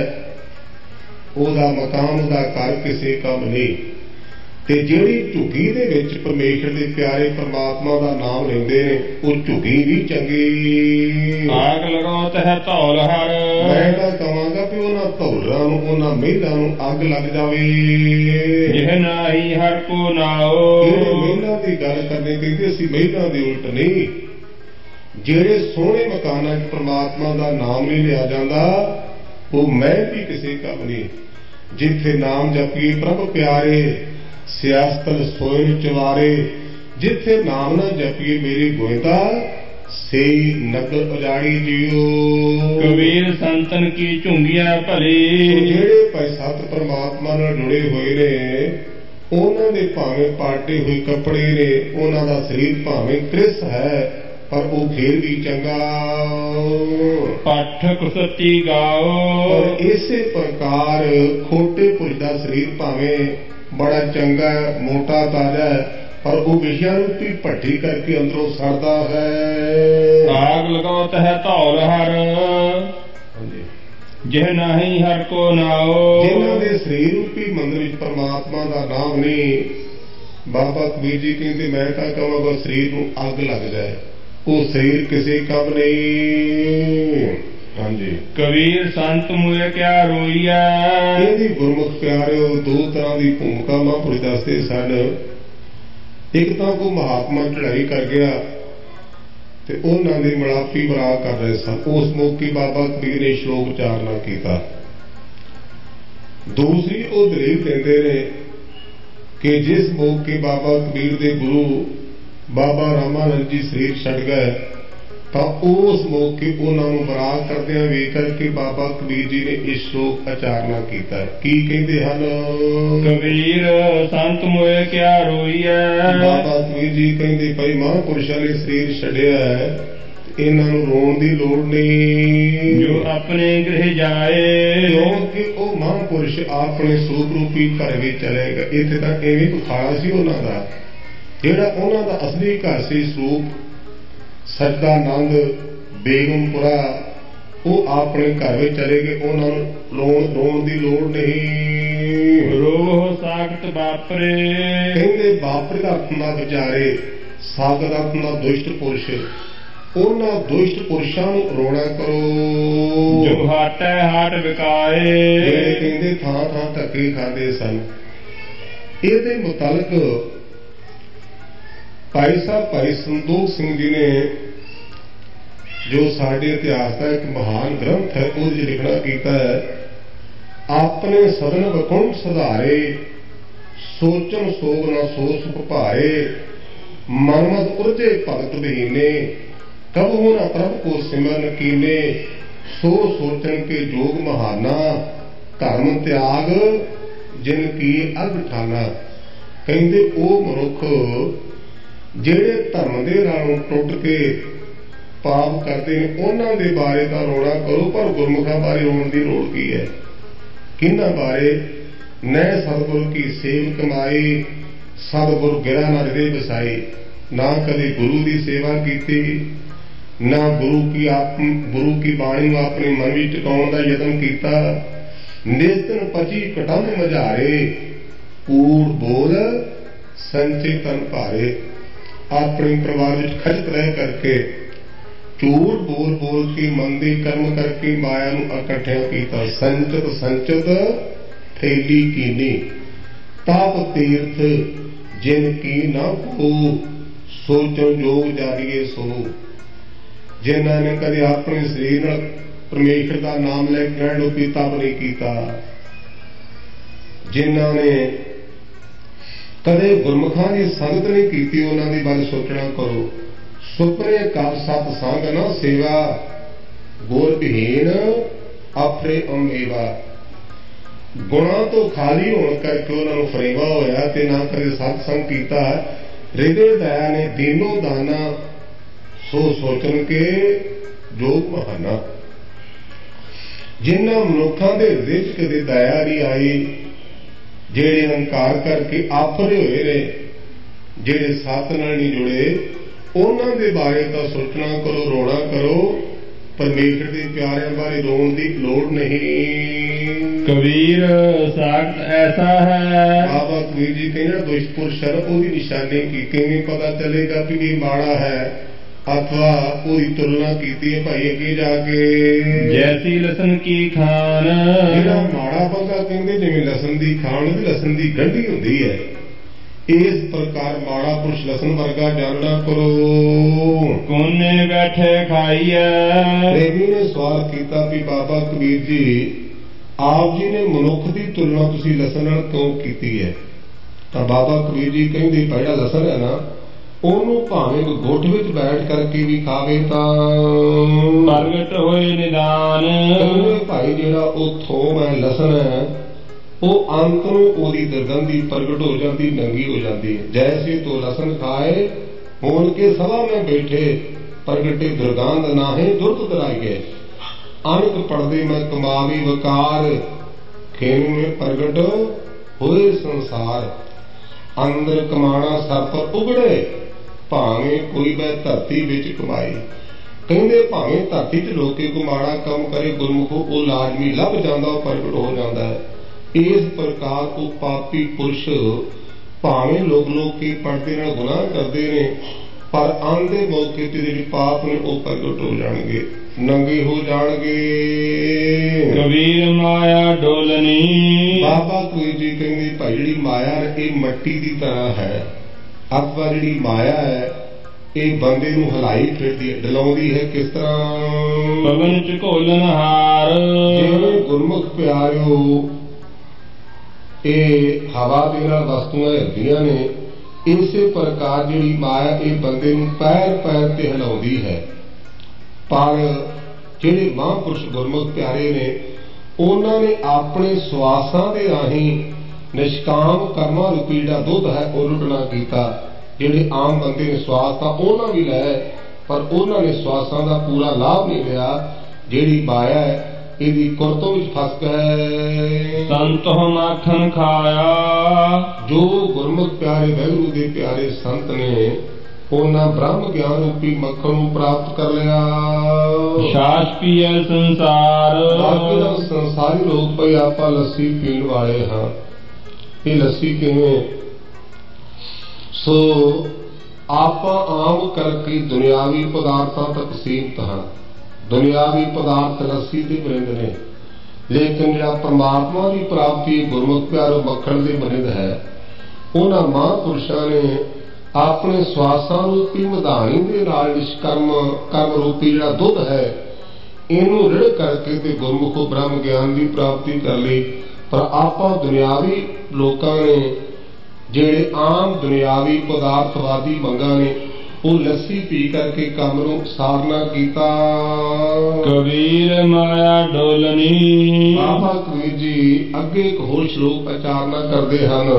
ओदा मकाम ओदा घर किसी काम नहीं, ते जिहड़ी झुगी दे विच परमेश्वर दे प्यारे परमात्मा दा नाम लैंदे ने, वो झुगी भी चंगी। आग लगाओ है धौल हर। मैं तां कहांगा कि उन्हां धौलां नूं उन्हां मेलां नूं अग लग जावे। जिह नाही हर को नाओ। जिहड़े मेलां दी गल करदे कहंदे असीं मेलां दे उल्ट नहीं, ਜਿਹੜੇ सोहने मकाना परमात्मा का नाम नहीं लिया जाता, वो मैं भी किसी काम नहीं। जिथे नाम जपीए प्रभ प्यारे, सियासतल सोए चवारे, जिथे नाम ना जपीए मेरे गोयंदा, से नगर उजाड़ी जियो। कबीर संतन की झुंगियां भली। ਜਿਹੜੇ पैसत परमात्मा नाल जुड़े हुए ने, उन्हां दे भावें पाटे हुए कपड़े ने, उन्हां दा शरीर भावें त्रिस है, पर वो फिर भी चंगा। पठ कुसती गाओ। और इसे प्रकार खोटे पुरुष का शरीर भावें बड़ा चंगा मोटा ताजा है, पर वो विषय रूपी भट्ठी करके अंदरों सड़ता है। आग लगाओ है धौल हर। जिह नाही हर को नाओ। जिन्हां दे शरीर रूपी मंदिर विच परमात्मा का नाम नहीं, बाबा कबीर जी कहते मैं क्या कहांगा, शरीर नूं अग लग जाए, वो शरीर किसी काम नहीं। हाँ जी। कबीर संत मुए क्या रोईया। यदि गुरमुख प्यारे दो तरह की भूमिका महापुरुष दसते सन। एक तो को महात्मा चढ़ाई कर गया ते उन्होंने मलापी बरा कर रहे सन, उस मौके बाबा कबीर ने श्लोक उचारना किया। दूसरी वो दलील देंदे ने कि जिस मौके बाबा कबीर दे गुरु बाबा रामानंद जी शरीर छड़ गए, ਤਾਂ ਉਸ ਮੌਕੇ ਉਹਨਾਂ ਨੂੰ ਬਰਾਗ ਕਰਦਿਆਂ ਵੇਖ ਕਰਕੇ ਬਾਬਾ ਕਬੀਰ ਜੀ ਨੇ ਇਸ ਸ਼ਲੋਕ ਉਚਾਰਨਾ ਕੀਤਾ। ਕੀ ਕਹਿੰਦੇ ਹਨ? ਕਬੀਰ ਸੰਤ ਮੋਏ ਕਿਆ ਰੋਈਐ। ਬਾਬਾ ਕਬੀਰ ਜੀ ਕਹਿੰਦੇ ਭਾਈ ਮਹਾਂਪੁਰਸ਼ਾਂ ਨੇ ਸਰੀਰ ਛੱਡਿਆ ਹੈ, ਇਹਨਾਂ ਨੂੰ ਰੋਣ ਦੀ ਲੋੜ ਨਹੀਂ। ਜੋ ਆਪਣੇ ਗ੍ਰਹਿ ਜਾਏ, ਕਿਉਂਕਿ ਉਹ ਮਹਾਂਪੁਰਸ਼ ਆਪਣੇ ਸਰੂਪ ਰੂਪੀ ਘਰ ਵਿੱਚ ਚਲੇਗਾ। ਇੱਥੇ ਤਾਂ ਐਵੇਂ ਪਖਾੜਾ ਸੀ ਉਹਨਾਂ ਦਾ, ਜਿਹੜਾ ਉਹਨਾਂ ਦਾ ਅਸਲੀ ਘਰ ਸੀ ਸਰੂਪ ਸਚਦਾਨੰਦ ਬੇਗਮਪੁਰਾ, ਉਹ ਆਪਣੇ ਘਰ ਵਿੱਚ ਚਲੇ ਗਏ। ਉਹਨਾਂ ਨੂੰ ਰੋਣ ਰੋਣ ਦੀ ਲੋੜ ਨਹੀਂ। ਰੋਹ ਸਾਖਤ ਬਾਪਰੇ, ਕਹਿੰਦੇ ਬਾਪਰੇ ਦਾ ਅਰਥ ਨਾ ਵਿਚਾਰੇ, ਸਾਖਤ ਦਾ ਅਰਥ ਨਾ ਦੁਸ਼ਟ ਪੁਰਸ਼। ਉਹਨਾਂ ਦੁਸ਼ਟ ਪੁਰਸ਼ਾਂ ਨੂੰ ਰੋਣਾ ਕਰੋ ਜੋ ਹਾਟੈ ਹਾਟ ਵਿਕਾਏ, ਜਿਹੜੇ ਕਹਿੰਦੇ ਥਾਂ ਥਾਂ ਧੱਕੇ ਖਾਂਦੇ ਸਨ। ਇਹਦੇ ਮੁਤਲਕ ਭਾਈ ਸਾਹਿਬ ਭਾਈ ਸੰਤੋਖ ਸਿੰਘ ਜੀ ਨੇ ਜੋ ਸਾਡੇ ਇਤਿਹਾਸ ਦਾ ਇੱਕ ਮਹਾਨ ਗ੍ਰੰਥ ਹੈ ਉਹਦੇ ਵਿੱਚ ਲਿਖਣਾ ਕੀਤਾ ਹੈ, ਆਪਣੇ ਸਦਨ ਵਕੁੰਠ ਸੁਧਾਰੇ, ਸੋਚਣ ਸੋਗ ਨਾ ਸੋ ਸੁਖ ਭਾਏ, ਮਨਮਤ ਉਰਜੇ ਭਗਤ ਬਹੀਨੇ, ਕਬਹੂ ਨਾ ਪ੍ਰਭ ਕੋ ਸਿਮਰਨ ਕੀਨੇ, ਸੋ ਸੋਚਣ ਕੇ ਜੋਗ ਮਹਾਨਾ, ਧਰਮ ਤਿਆਗ ਜਿਨ ਕੀ ਅਰਧ ਠਾਨਾ। ਕਹਿੰਦੇ ਉਹ ਮਨੁੱਖ ਜਿਹੜੇ ਧਰਮ ਦੇ ਨਾਲੋਂ ਟੁੱਟ ਕੇ ਪਾਪ ਕਰਦੇ ਨੇ, ਉਹਨਾਂ ਦੇ ਬਾਰੇ ਤਾਂ ਰੋਣਾ ਕਰੋ, ਪਰ ਗੁਰਮੁਖਾਂ ਬਾਰੇ ਰੋਣ ਦੀ ਲੋੜ ਕੀ ਹੈ? ਕਿਹਨਾਂ ਬਾਰੇ? ਨੈ ਸਤਿਗੁਰ ਕੀ ਸੇਵ ਕਮਾਈ, ਸਤਿਗੁਰ ਗਿਰਾ ਨਾ ਹਿਰਦੇ ਵਸਾਈ। ਨਾ ਕਦੇ ਗੁਰੂ ਦੀ ਸੇਵਾ ਕੀਤੀ, ਨਾ ਗੁਰੂ ਕੀ ਆਪ ਗੁਰੂ ਕੀ ਬਾਣੀ ਨੂੰ ਆਪਣੇ ਮਨ ਵਿੱਚ ਟਿਕਾਉਣ ਦਾ ਯਤਨ ਕੀਤਾ। ਨਿਸਤਨ ਪਚੀ ਕਟੰਬ ਮਝਾਰੇ, ਕੂੜ ਬੋਲ ਸੰਚੇ ਤਨ ਭਾਰੇ। ਆਪਣੇ ਪਰਿਵਾਰ ਵਿੱਚ ਖਚਤ ਰਹਿ ਕਰਕੇ ਝੂਠ ਬੋਲ ਬੋਲ ਕੇ ਮੰਦੇ ਕਰਮ ਕਰਕੇ ਮਾਇਆ ਨੂੰ ਇਕੱਠਿਆ ਕੀਤਾ। ਸੰਚਤ ਸੰਚਤ ਥੈਲੀ ਕੀਨੀ, ਤਾਪ ਤੀਰਥ ਜਿਨ ਕੀ ਨਾ ਕੋ, ਸੋਚਣ ਜੋਗ ਜਾਗੀਏ ਸੋ। ਜਿਨ੍ਹਾਂ ਨੇ ਕਦੇ ਆਪਣੇ ਸਰੀਰ ਨਾਲ ਪਰਮੇਸ਼ਰ ਦਾ ਨਾਮ ਲੈ ਕੇ ਰਹਿਣ ਲੋਕੀ ਤਪ ਨਹੀਂ ਕੀਤਾ, ਜਿਨ੍ਹਾਂ ਨੇ ਕਦੇ ਗੁਰਮੁਖਾਂ ਦੀ ਸੰਗਤ ਨਹੀਂ ਕੀਤੀ, ਉਹਨਾਂ ਦੀ ਵੱਲ ਸੋਚਣਾ ਕਰੋ। ਸੁਪਨੇ ਕਰ ਸਤ ਸੰਗ ਨਾ ਸੇਵਾ, ਗੁਰ ਵਿਹੀਨ ਆਪਰੇ ਅੰਮੇਵਾ। ਗੁਣਾਂ ਤੋਂ ਖਾਲੀ ਹੋਣ ਕਰਕੇ ਉਹਨਾਂ ਨੂੰ ਫਰੇਵਾ ਹੋਇਆ ਤੇ ਨਾ ਕਦੇ ਸਤ ਸੰਗ ਕੀਤਾ। ਹਿਰਦੇ ਦਇਆ ਨੇ ਦੀਨੋ ਦਾਨਾ, ਸੋ ਸੋਚਣ ਕੇ ਜੋਗ ਮਹਾਨਾ। ਜਿਨ੍ਹਾਂ ਮਨੁੱਖਾਂ ਦੇ ਹਿਰਦੇ ਵਿੱਚ ਕਦੇ ਦਇਆ ਨਹੀਂ ਆਈ, ਜਿਹੜੇ ਹੰਕਾਰ ਕਰਕੇ ਆਫਰੇ ਹੋਏ ਨੇ, ਜਿਹੜੇ ਸਤ ਨਾਲ ਨਹੀਂ ਜੁੜੇ, ਉਹਨਾਂ ਦੇ ਬਾਰੇ ਤਾਂ ਸੋਚਣਾ ਕਰੋ, ਰੋਣਾ ਕਰੋ। ਪਰਮੇਸ਼ਰ ਦੇ ਪਿਆਰਿਆਂ ਬਾਰੇ ਰੋਣ ਦੀ ਲੋੜ ਨਹੀਂ। ਕਬੀਰ ਸਾਖਤ ਐਸਾ ਹੈ। ਬਾਬਾ ਕਬੀਰ ਜੀ ਕਹਿੰਦੇ ਦੁਸ਼ਟ ਪੁਰਸ਼ ਹੈ, ਉਹਦੀ ਨਿਸ਼ਾਨੀ ਕੀ? ਕਿਵੇਂ ਪਤਾ ਚੱਲੇਗਾ ਵੀ ਇਹ ਮਾੜਾ ਹੈ ਅਥਵਾ ਉਹਦੀ ਤੁਲਨਾ ਕੀਤੀ ਹੈ ਭਾਈ ਅੱਗੇ ਜਾ ਕੇ? ਜੈਸੀ ਲਸਣ ਕੀ ਖਾਨ, ਜਿਹੜਾ ਮਾੜਾ ਬੰਦਾ ਕਹਿੰਦੇ ਜਿਵੇਂ ਲਸਣ ਦੀ ਖਾਣ ਵੀ ਲਸਣ ਦੀ ਗੰਢੀ ਹੁੰਦੀ ਹੈ, ਇਸ ਪ੍ਰਕਾਰ ਮਾੜਾ ਪੁਰਸ਼ ਲਸਣ ਵਰਗਾ ਜਾਣਨਾ ਕਰੋ। ਕੋਨੇ ਬੈਠੇ ਖਾਈਐ। ਪ੍ਰੇਮੀ ਨੇ ਸਵਾਲ ਕੀਤਾ ਵੀ ਬਾਬਾ ਕਬੀਰ ਜੀ ਆਪ ਜੀ ਨੇ ਮਨੁੱਖ ਦੀ ਤੁਲਨਾ ਤੁਸੀਂ ਲਸਣ ਨਾਲ ਕਿਉਂ ਕੀਤੀ ਹੈ? ਤਾਂ ਬਾਬਾ ਕਬੀਰ ਜੀ ਕਹਿੰਦੇ ਜਿਹੜਾ ਲਸਣ ਹੈ ਨਾ, ਉਹਨੂੰ ਭਾਵੇਂ ਗੁੱਠ ਵਿੱਚ ਬੈਠ ਕਰਕੇ ਵੀ ਖਾਵੇ ਤਾਂ ਪ੍ਰਗਟ ਹੋਏ ਨਿਦਾਨ। ਕਹਿੰਦੇ ਭਾਈ ਜਿਹੜਾ ਉਹ ਥੋਮ ਹੈ, ਲਸਣ ਹੈ, ਉਹ ਅੰਤ ਨੂੰ ਉਹਦੀ ਦੁਰਗੰਧੀ ਪ੍ਰਗਟ ਹੋ ਜਾਂਦੀ, ਨੰਗੀ ਹੋ ਜਾਂਦੀ ਹੈ। ਜੈਸੇ ਤੋ ਲਸਣ ਖਾਏ ਹੋਣ ਕੇ ਸਭਾ में बैठे, ਪ੍ਰਗਟੇ ਦੁਰਗੰਧ ਨਾਹੇ ਦੁਰਤ ਦਰਾਈਏ। ਅਨਕ ਪੜਦੇ ਮੈਂ ਕਮਾਵੀ ਵਕਾਰ, ਖੇਮ में ਪ੍ਰਗਟ ਹੋਏ ਸੰਸਾਰ। ਅੰਦਰ ਕਮਾਣਾ ਸਭ ਪਰ ਉਗੜੇ, ਭਾਵੇਂ ਕੋਈ ਬੈ ਧਰਤੀ ਵਿੱਚ ਕਮਾਈ। ਕਹਿੰਦੇ ਭਾਵੇਂ ਧਰਤੀ 'ਚ ਲੋਕੇ ਕੋ ਮਾੜਾ ਕੰਮ ਕਰੇ, ਗੁਰਮੁਖੋ ਉਹ ਲਾਜ਼ਮੀ ਲੱਭ ਜਾਂਦਾ, ਉਹ ਪ੍ਰਗਟ ਹੋ ਜਾਂਦਾ ਹੈ। ਇਸ ਪ੍ਰਕਾਰ ਉਹ ਪਾਪੀ ਪੁਰਸ਼ ਭਾਵੇਂ ਲੋਕ ਲੋਕੀ ਪੜਦੇ ਨਾਲ ਗੁਨਾਹ ਕਰਦੇ ਨੇ, ਪਰ ਆਂਦੇ ਮੌਕੇ ਤੇ ਜਿਹੜੇ ਪਾਪ ਨੇ ਉਹ ਪ੍ਰਗਟ ਹੋ ਜਾਣਗੇ, ਨੰਗੇ ਹੋ ਜਾਣਗੇ। ਕਬੀਰ ਮਾਇਆ ਡੋਲਨੀ। ਬਾਬਾ ਕਬੀਰ ਜੀ ਕਹਿੰਦੇ ਭਾਈ ਜਿਹੜੀ ਮਾਇਆ ਇਹ ਮਿੱਟੀ ਦੀ ਤਰ੍ਹਾਂ ਹੈ, ਅਥਵਾ ਜਿਹੜੀ ਮਾਇਆ ਹੈ ਇਹ ਬੰਦੇ ਨੂੰ ਹਲਾਈ ਫਿਰਦੀ, ਡਲਾਉਂਦੀ ਹੈ। ਕਿਸ ਤਰ੍ਹਾਂ? ਪਵਨ ਚ ਘੋਲਨ ਹਾਰ। ਜਿਵੇਂ ਗੁਰਮੁਖ ਪਿਆਰਿਓ ਇਹ ਹਵਾ ਦੇ ਨਾਲ ਵਸਤੂਆਂ ਹਿਲਦੀਆਂ ਨੇ, ਇਸੇ ਪ੍ਰਕਾਰ ਜਿਹੜੀ ਮਾਇਆ ਇਹ ਬੰਦੇ ਨੂੰ ਪੈਰ ਪੈਰ ਤੇ ਹਿਲਾਉਂਦੀ ਹੈ। पर ਜਿਹੜੇ ਮਹਾਂਪੁਰਸ਼ ਗੁਰਮੁਖ ਪਿਆਰੇ ਨੇ ਉਹਨਾਂ ਨੇ ਆਪਣੇ ਸਵਾਸਾਂ ਦੇ ਰਾਹੀਂ ਨਿਸ਼ਕਾਮ ਕਰਮਾਂ ਰੂਪੀ ਜਿਹੜਾ ਦੁੱਧ ਹੈ ਉਹ ਲੁੱਟਣਾ ਕੀਤਾ। ਜਿਹੜੇ ਆਮ ਬੰਦੇ ਨੇ ਸਵਾਸ ਤਾਂ ਉਹਨਾਂ ਵੀ ਲਏ ਪਰ ਉਹਨਾਂ ਨੇ ਸਵਾਸਾਂ ਦਾ ਪੂਰਾ ਲਾਭ ਨਹੀਂ ਲਿਆ। ਜਿਹੜੀ ਮਾਇਆ ਹੈ ਇਹਦੀ ਕੁਰਤੋਂ ਵਿੱਚ ਫਸ ਗਏ। ਸੰਤੋ ਮਾਖਣ ਖਾਇਆ। ਜੋ ਗੁਰਮੁਖ ਪਿਆਰੇ ਵਾਹਿਗੁਰੂ ਦੇ ਪਿਆਰੇ ਸੰਤ ਨੇ ਉਹਨਾਂ ਬ੍ਰਹਮ ਗਿਆਨ ਰੂਪੀ ਮੱਖਣ ਨੂੰ ਪ੍ਰਾਪਤ ਕਰ ਲਿਆ। ਛਾਛ ਪੀਏ ਸੰਸਾਰ। ਬਾਕੀ ਦਾ ਸੰਸਾਰੀ ਲੋਕ ਭਈ ਆਪਾਂ ਲੱਸੀ ਪੀਣ ਵਾਲੇ ਹਾਂ। ਇਹ ਲੱਸੀ ਕਿਵੇਂ? ਸੋ ਆਪਾਂ ਆਮ ਕਰਕੇ ਦੁਨਿਆਵੀ ਪਦਾਰਥਾਂ ਤੱਕ ਸੀਮਤ ਹਾਂ। ਦੁਨਿਆਵੀ ਪਦਾਰਥ ਲੱਸੀ ਦੇ ਬਰਿੰਦ ਨੇ, ਲੇਕਿਨ ਜਿਹੜਾ ਪਰਮਾਤਮਾ ਦੀ ਪ੍ਰਾਪਤੀ ਗੁਰਮੁਖ ਪਿਆਰੋ ਮੱਖਣ ਦੇ ਬਰਿੰਦ ਹੈ। ਉਹਨਾਂ ਮਹਾਂਪੁਰਸ਼ਾਂ ਨੇ ਆਪਣੇ ਸਵਾਸਾਂ ਰੂਪੀ ਮਧਾਣੀ ਦੇ ਨਾਲ ਨਿਸ਼ਕਰਮ ਕਰਮ ਰੂਪੀ ਜਿਹੜਾ ਦੁੱਧ ਹੈ ਇਹਨੂੰ ਰਿੜ ਕਰਕੇ ਤੇ ਗੁਰਮੁਖੋ ਬ੍ਰਹਮ ਗਿਆਨ ਦੀ ਪ੍ਰਾਪਤੀ ਕਰ ਲਈ। ਪਰ ਆਪਾਂ ਦੁਨਿਆਵੀ ਲੋਕਾਂ ਨੇ ਜਿਹੜੇ ਆਮ ਦੁਨਿਆਵੀ ਪਦਾਰਥਵਾਦੀ ਮੰਗਾਂ ਨੇ ਉਹ ਲੱਸੀ ਪੀ ਕਰਕੇ ਕੰਮ ਨੂੰ ਸਾਰਨਾ ਕੀਤਾ। ਕਬੀਰ ਮਾਇਆ ਡੋਲਨੀ। ਬਾਬਾ ਕਬੀਰ ਜੀ ਅੱਗੇ ਇੱਕ ਹੋਰ ਸ਼ਲੋਕ ਉਚਾਰਨਾ ਕਰਦੇ ਹਨ।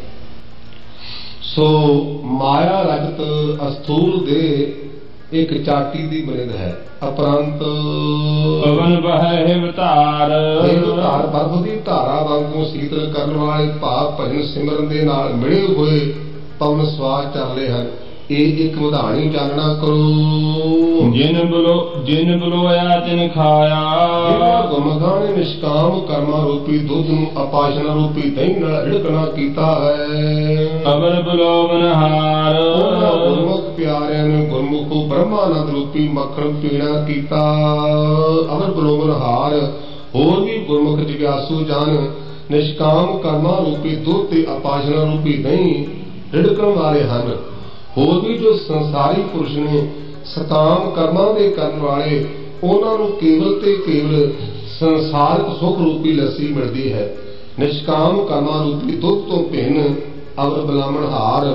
ਸੋ ਮਾਇਆ ਰਜਤ ਅਸਥੂਲ ਦੇ ਇੱਕ ਚਾਟੀ ਦੀ ਬਰਿੰਦ ਹੈ। ਅਪਰੰਤ ਪਵਨ ਬਹਿ ਵਿਤਾਰ। ਧਾਰ ਬਰਫ ਦੀ ਧਾਰਾ ਵਾਂਗੂ ਸੀਤਲ ਕਰਨ ਵਾਲੇ ਭਾਵ ਭਜਨ ਸਿਮਰਨ ਦੇ ਨਾਲ ਮਿਲੇ ਹੋਏ ਪਵਨ ਸਵਾਸ ਚੱਲਦੇ ਹਨ। ਇਹ ਇੱਕ ਵਧਾਣੀ ਚਾਨਣਾ ਕਰੋ। ਜਿਨ ਬੁਲੋ ਜਿਨ ਬੁਲੋਇਆ ਤਿਨ ਖਾਇਆ। ਗੁਰਮੁਖਾਂ ਨੇ ਨਿਸ਼ਕਾਮ ਕਰਮਾਂ ਰੂਪੀ ਦੁੱਧ ਨੂੰ ਅਪਾਸ਼ਨਾ ਰੂਪੀ ਦਹੀਂ ਨਾਲ ਰਿੜਕਣਾ ਕੀਤਾ ਹੈ। ਅਵਰ ਬੁਲੋਵਨਹਾਰ। ਗੁਰਮੁਖ ਪਿਆਰਿਆਂ ਨੇ ਗੁਰਮੁਖੋ ਬ੍ਰਹਮਾਨੰਦ ਰੂਪੀ ਮੱਖਣ ਪੀਣਾ ਕੀਤਾ। ਅਵਰ ਬੁਲੋਵਨਹਾਰ। ਹੋਰ ਵੀ ਗੁਰਮੁਖ ਜਿਗਿਆਸੂ ਜਨ ਨਿਸ਼ਕਾਮ ਕਰਮਾਂ ਰੂਪੀ ਦੁੱਧ ਤੇ ਅਪਾਸ਼ਨਾ ਰੂਪੀ ਦਹੀਂ ਰਿੜਕਣ ਵਾਲੇ ਹਨ। ਹੋਰ ਵੀ ਜੋ ਸੰਸਾਰੀ ਪੁਰਸ਼ ਨੇ ਸਕਾਮ ਕਰਮਾਂ ਦੇ ਕਰਨ ਵਾਲੇ ਉਹਨਾਂ ਨੂੰ ਕੇਵਲ ਤੇ ਕੇਵਲ ਸੰਸਾਰਿਕ ਸੁਖ ਰੂਪੀ ਲੱਸੀ ਮਿਲਦੀ ਹੈ। ਨਿਸ਼ਕਾਮ ਕਰਮਾਂ ਰੂਪੀ ਦੁੱਧ ਤੋਂ ਭਿੰਨ ਅਵਰ ਬਲਾਮਣ ਹਾਰ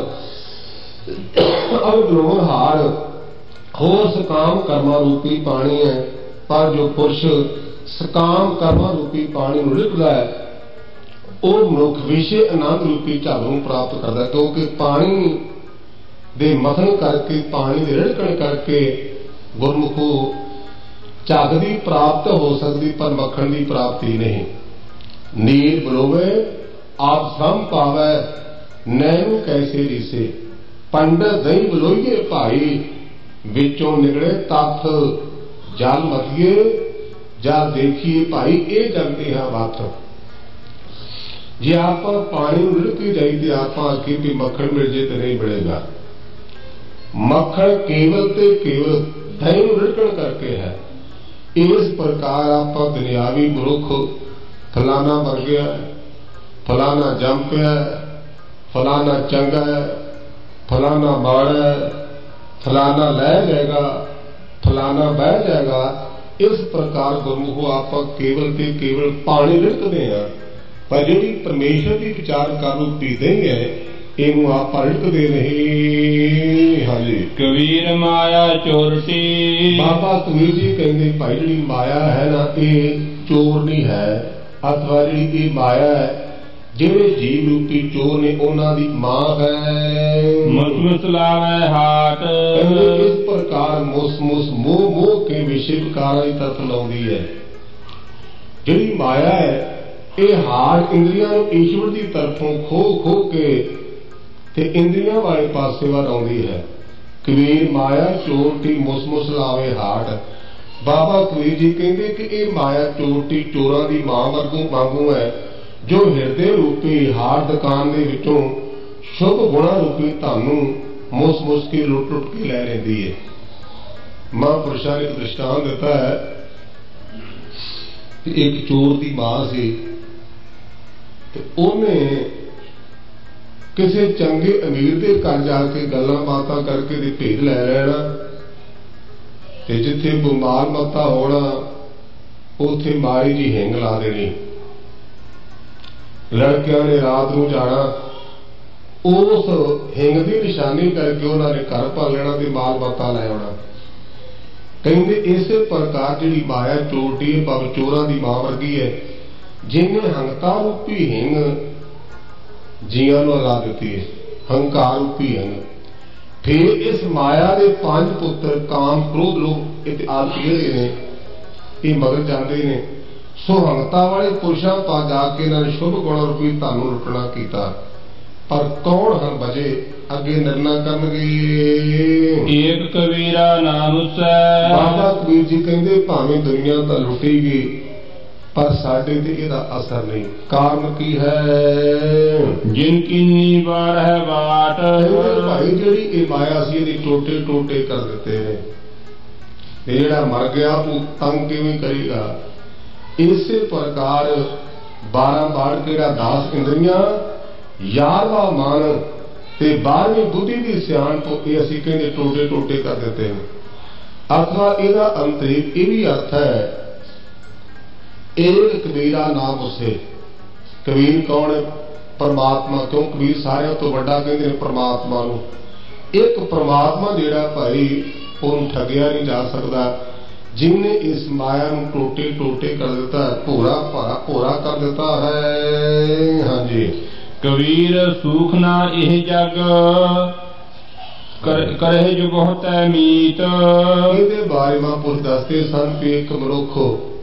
ਅਵਰ ਬਲਾਮਣ ਹਾਰ ਹੋਰ ਸਕਾਮ ਕਰਮਾਂ ਰੂਪੀ ਪਾਣੀ ਹੈ। ਪਰ ਜੋ ਪੁਰਸ਼ ਸਕਾਮ ਕਰਮਾਂ ਰੂਪੀ ਪਾਣੀ ਨੂੰ ਰਿੜਕਦਾ ਹੈ ਉਹ ਮਨੁੱਖ ਵਿਸ਼ੇ ਆਨੰਦ ਰੂਪੀ ਝੱਲ ਨੂੰ ਪ੍ਰਾਪਤ ਕਰਦਾ। ਕਿਉਂਕਿ ਪਾਣੀ ਦੇ ਮਥਨ ਕਰਕੇ ਪਾਣੀ ਦੇ ਰਿੜਕਣ ਕਰਕੇ ਗੁਰਮੁਖੋ ਝੱਗ ਦੀ ਪ੍ਰਾਪਤ ਹੋ ਸਕਦੀ ਪਰ ਮੱਖਣ ਦੀ ਪ੍ਰਾਪਤੀ ਨਹੀਂ। ਨੀਰ ਬਲੋਵੇ ਆਪ ਸਮ ਪਾਵੈ ਨੈਣੂ ਕੈਸੇ ਰੀਸੇ। ਪੰਡਤ ਦਹੀਂ ਬਲੋਈਏ ਭਾਈ ਵਿੱਚੋਂ ਨਿਕਲੇ ਤੱਥ ਜਲ ਮਥੀਏ ਜਦ ਦੇਖੀਏ ਭਾਈ ਇਹ ਜਗਦੇ ਹਾਂ ਵੱਥ। ਜੇ ਆਪਾਂ ਪਾਣੀ ਨੂੰ ਰਿੜਕੀ ਜਾਈ ਤੇ ਆਪਾਂ ਅੱਗੇ ਵੀ ਮੱਖਣ ਮਿਲ ਜੇ ਤੇ ਨਹੀਂ ਮਿਲੇਗਾ। ਮੱਖਣ ਕੇਵਲ ਤੇ ਕੇਵਲ ਦਹੀਂ ਨੂੰ ਰਿੜਕਣ ਕਰਕੇ ਹੈ। ਇਸ ਪ੍ਰਕਾਰ ਆਪਾਂ ਦੁਨਿਆਵੀ ਮਨੁੱਖ ਫਲਾਨਾ ਮਰ ਗਿਆ, ਫਲਾਨਾ ਜੰਮ ਪਿਆ, ਫਲਾਨਾ ਚੰਗਾ ਹੈ, ਫਲਾਨਾ ਮਾੜਾ ਹੈ, ਫਲਾਨਾ ਲੈ ਜਾਏਗਾ, ਫਲਾਨਾ ਬਹਿ ਜਾਏਗਾ। ਇਸ ਪ੍ਰਕਾਰ ਗੁਰਮੁਖੋ ਆਪਾਂ ਕੇਵਲ ਤੇ ਕੇਵਲ ਪਾਣੀ ਰਿੜਕਦੇ ਹਾਂ। ਪਰ ਜਿਹੜੀ ਪਰਮੇਸ਼ਰ ਦੀ ਵਿਚਾਰ ਕਰ ਰੂਪੀ ਦਹੀਂ ਹੈ ਇਹਨੂੰ ਆਪ ਰਿੜਕਦੇ ਨਹੀਂ। ਹਾਂਜੀ ਕਬੀਰ ਮਾਇਆ ਚੋਰਟੀ। ਬਾਬਾ ਕਬੀਰ ਜੀ ਕਹਿੰਦੇ ਭਾਈ ਜਿਹੜੀ ਮਾਇਆ ਹੈ ਨਾ ਇਹ ਚੋਰ ਨਹੀਂ ਹੈ। ਅਥਵਾ ਜਿਹੜੀ ਇਹ ਮਾਇਆ ਹੈ ਜਿਹੜੇ ਜੀਵ ਰੂਪੀ ਚੋਰ ਨੇ ਉਹਨਾਂ ਦੀ ਮਾਂ ਹੈ। ਮੁਸ ਲਾਵੇ ਹਾਟ। ਇਸ ਪ੍ਰਕਾਰ ਮੁਸ ਮੁਸ ਮੋਹ ਮੋਹ ਕੇ ਵਿਸ਼ੇ ਵਿਕਾਰਾਂ ਦੀ ਤਰਫ ਲਾਉਂਦੀ ਹੈ। ਜਿਹੜੀ ਮਾਇਆ ਹੈ ਇਹ ਹਾਰ ਇੰਦਰੀਆਂ ਨੂੰ ਈਸ਼ਵਰ ਦੀ ਤਰਫੋਂ ਖੋ ਖੋ ਕੇ ਤੇ ਇੰਦਰੀਆਂ ਵਾਲੇ ਪਾਸੇ ਵੱਲ ਆਉਂਦੀ ਹੈ। ਕਬੀਰ ਮਾਇਆ ਚੋਰਟੀ ਮੁਸ ਮੁਸ ਲਾਵੇ ਹਾਟ। ਬਾਬਾ ਕਬੀਰ ਜੀ ਕਹਿੰਦੇ ਕਿ ਇਹ ਮਾਇਆ ਚੋਰਟੀ ਚੋਰਾਂ ਦੀ ਮਾਂ ਵਰਗੂ ਵਾਂਗੂ ਹੈ ਜੋ ਹਿਰਦੇ ਰੂਪੀ ਹਾਰ ਦੁਕਾਨ ਦੇ ਵਿੱਚੋਂ ਸ਼ੁਭ ਗੁਣਾ ਰੂਪੀ ਧਾਨੂੰ ਮੁਸ ਮੁਸ ਕੇ ਲੁੱਟ ਲੁੱਟ ਕੇ ਲੈ ਲੈਂਦੀ ਹੈ। ਮਹਾਂਪੁਰਸ਼ਾਂ ਨੇ ਇੱਕ ਦ੍ਰਿਸ਼ਟਾਂਤ ਦਿੱਤਾ ਹੈ ਕਿ ਇੱਕ ਚੋਰ ਦੀ ਮਾਂ ਸੀ ਤੇ ਉਹਨੇ ਕਿਸੇ ਚੰਗੇ ਅਮੀਰ ਦੇ ਘਰ ਜਾ ਕੇ ਗੱਲਾਂ ਬਾਤਾਂ ਕਰਕੇ ਤੇ ਭੇਦ ਲੈ ਲੈਣਾ ਤੇ ਜਿੱਥੇ ਬਿਮਾਰ ਮੱਤਾ ਹੋਣਾ ਉੱਥੇ ਮਾੜੀ ਜੀ ਹਿੰਗ ਲਾ ਦੇਣੀ। ਲੜਕਿਆਂ ਨੇ ਰਾਤ ਨੂੰ ਜਾਣਾ ਉਸ ਹਿੰਗ ਦੀ ਨਿਸ਼ਾਨੀ ਕਰਕੇ ਉਹਨਾਂ ਨੇ ਘਰ ਪਾ ਲੈਣਾ ਤੇ ਮਾਲ ਮੱਤਾ ਲੈ ਆਉਣਾ। ਕਹਿੰਦੇ ਇਸੇ ਪ੍ਰਕਾਰ ਜਿਹੜੀ ਮਾਇਆ ਚੋਟੀ ਹੈ ਭਾਵ ਚੋਰਾਂ ਦੀ ਮਾਂ ਵਰਗੀ ਹੈ, ਜਿਹਨੇ ਹੰਕਾਰ ਰੂਪੀ ਹਿੰਗ ਜੀਆਂ ਨੂੰ ਲਗਾ ਦਿੱਤੀ ਹੈ, ਹੰਕਾਰ ਰੂਪੀ ਹਿੰਗ। ਫਿਰ ਇਸ ਮਾਇਆ ਦੇ ਪੰਜ ਪੁੱਤਰ ਕਾਮ ਕ੍ਰੋਧ ਲੋਭ ਇਹ ਆਦਿ ਜਿਹੜੇ ਨੇ ਇਹ ਮਗਰ ਜਾਂਦੇ ਨੇ। ਸੋ ਹੰਤਾ ਵਾਲੇ ਪੁਰਸ਼ਾਂ ਪਾ ਜਾ ਕੇ ਇਹਨਾਂ ਨੇ ਸ਼ੁਭ ਗੁਣ ਰੂਪੀ ਧਨ ਨੂੰ ਲੁੱਟਣਾ ਕੀਤਾ। ਪਰ ਕੌਣ ਹਨ ਬਜੇ ਅੱਗੇ ਨਿਰਣਾ ਕਰਨਗੇ। ਏਕ ਕਬੀਰਾ ਨਾਮ ਉਸੈ। ਬਾਬਾ ਕਬੀਰ ਜੀ ਕਹਿੰਦੇ ਭਾਵੇਂ ਦੁਨੀਆ ਤਾਂ ਲੁੱਟੀ ਗਈ ਪਰ ਸਾਡੇ ਤੇ ਇਹਦਾ ਅਸਰ ਨਹੀਂ। ਕਾਰਨ ਕੀ ਹੈ। ਜਿਨ ਕੀਨੀ ਵਾਰ ਹੈ ਬਾਟ। ਭਾਈ ਜਿਹੜੀ ਇਹ ਮਾਇਆ ਸੀ ਇਹਦੇ ਟੋਟੇ ਟੋਟੇ ਕਰ ਦਿੱਤੇ ਨੇ। ਇਹ ਜਿਹੜਾ ਮਰ ਗਿਆ ਉਹ ਤੰਗ ਕਿਵੇਂ ਕਰੇਗਾ। ਇਸੇ ਪ੍ਰਕਾਰ ਬਾਰਾਂ ਬਾੜ ਕਿਹੜਾ ਦਾਸ ਇੰਦਰੀਆਂ, ਯਾਰਵਾਂ ਮਨ ਤੇ ਬਾਰਵੀਂ ਬੁੱਧੀ ਦੀ ਸਿਆਣਪ ਇਹ ਅਸੀਂ ਕਹਿੰਦੇ ਟੋਟੇ ਟੋਟੇ ਕਰ ਦਿੱਤੇ ਨੇ। ਅਥਵਾ ਇਹਦਾ ਅੰਤਰਿਕ ਇਹ ਵੀ ਅਰਥ ਹੈ ਏਕ ਕਬੀਰਾ ਨਾਮ ਉਸੇ। ਕਬੀਰ ਕੌਣ ਹੈ। ਪਰਮਾਤਮਾ। ਕਿਉਂ ਕਬੀਰ ਸਾਰਿਆਂ ਤੋਂ ਵੱਡਾ ਕਹਿੰਦੇ ਨੇ ਪਰਮਾਤਮਾ ਨੂੰ। ਇੱਕ ਪਰਮਾਤਮਾ ਜਿਹੜਾ ਭਾਈ ਉਹਨੂੰ ਠੱਗਿਆ ਨਹੀਂ ਜਾ ਸਕਦਾ, ਜਿਨਨੇ ਇਸ ਮਾਇਆ ਨੂੰ ਟੋਟੇ ਟੋਟੇ ਕਰ ਦਿੱਤਾ, ਭੋਰਾ ਭਾਰਾ ਭੋਰਾ ਕਰ ਦਿੱਤਾ ਹੈ। ਹਾਂਜੀ। ਕਬੀਰ ਸੂਖ ਨਾ ਇਹ ਜਗ ਕਰੇ ਜੋ ਬਹੁਤ ਹੈ ਮੀਤ। ਇਹਦੇ ਬਾਰੇ ਮਹਾਂਪੁਰਖ ਦੱਸਦੇ ਸਨ ਕਿ ਇੱਕ ਮਨੁੱਖ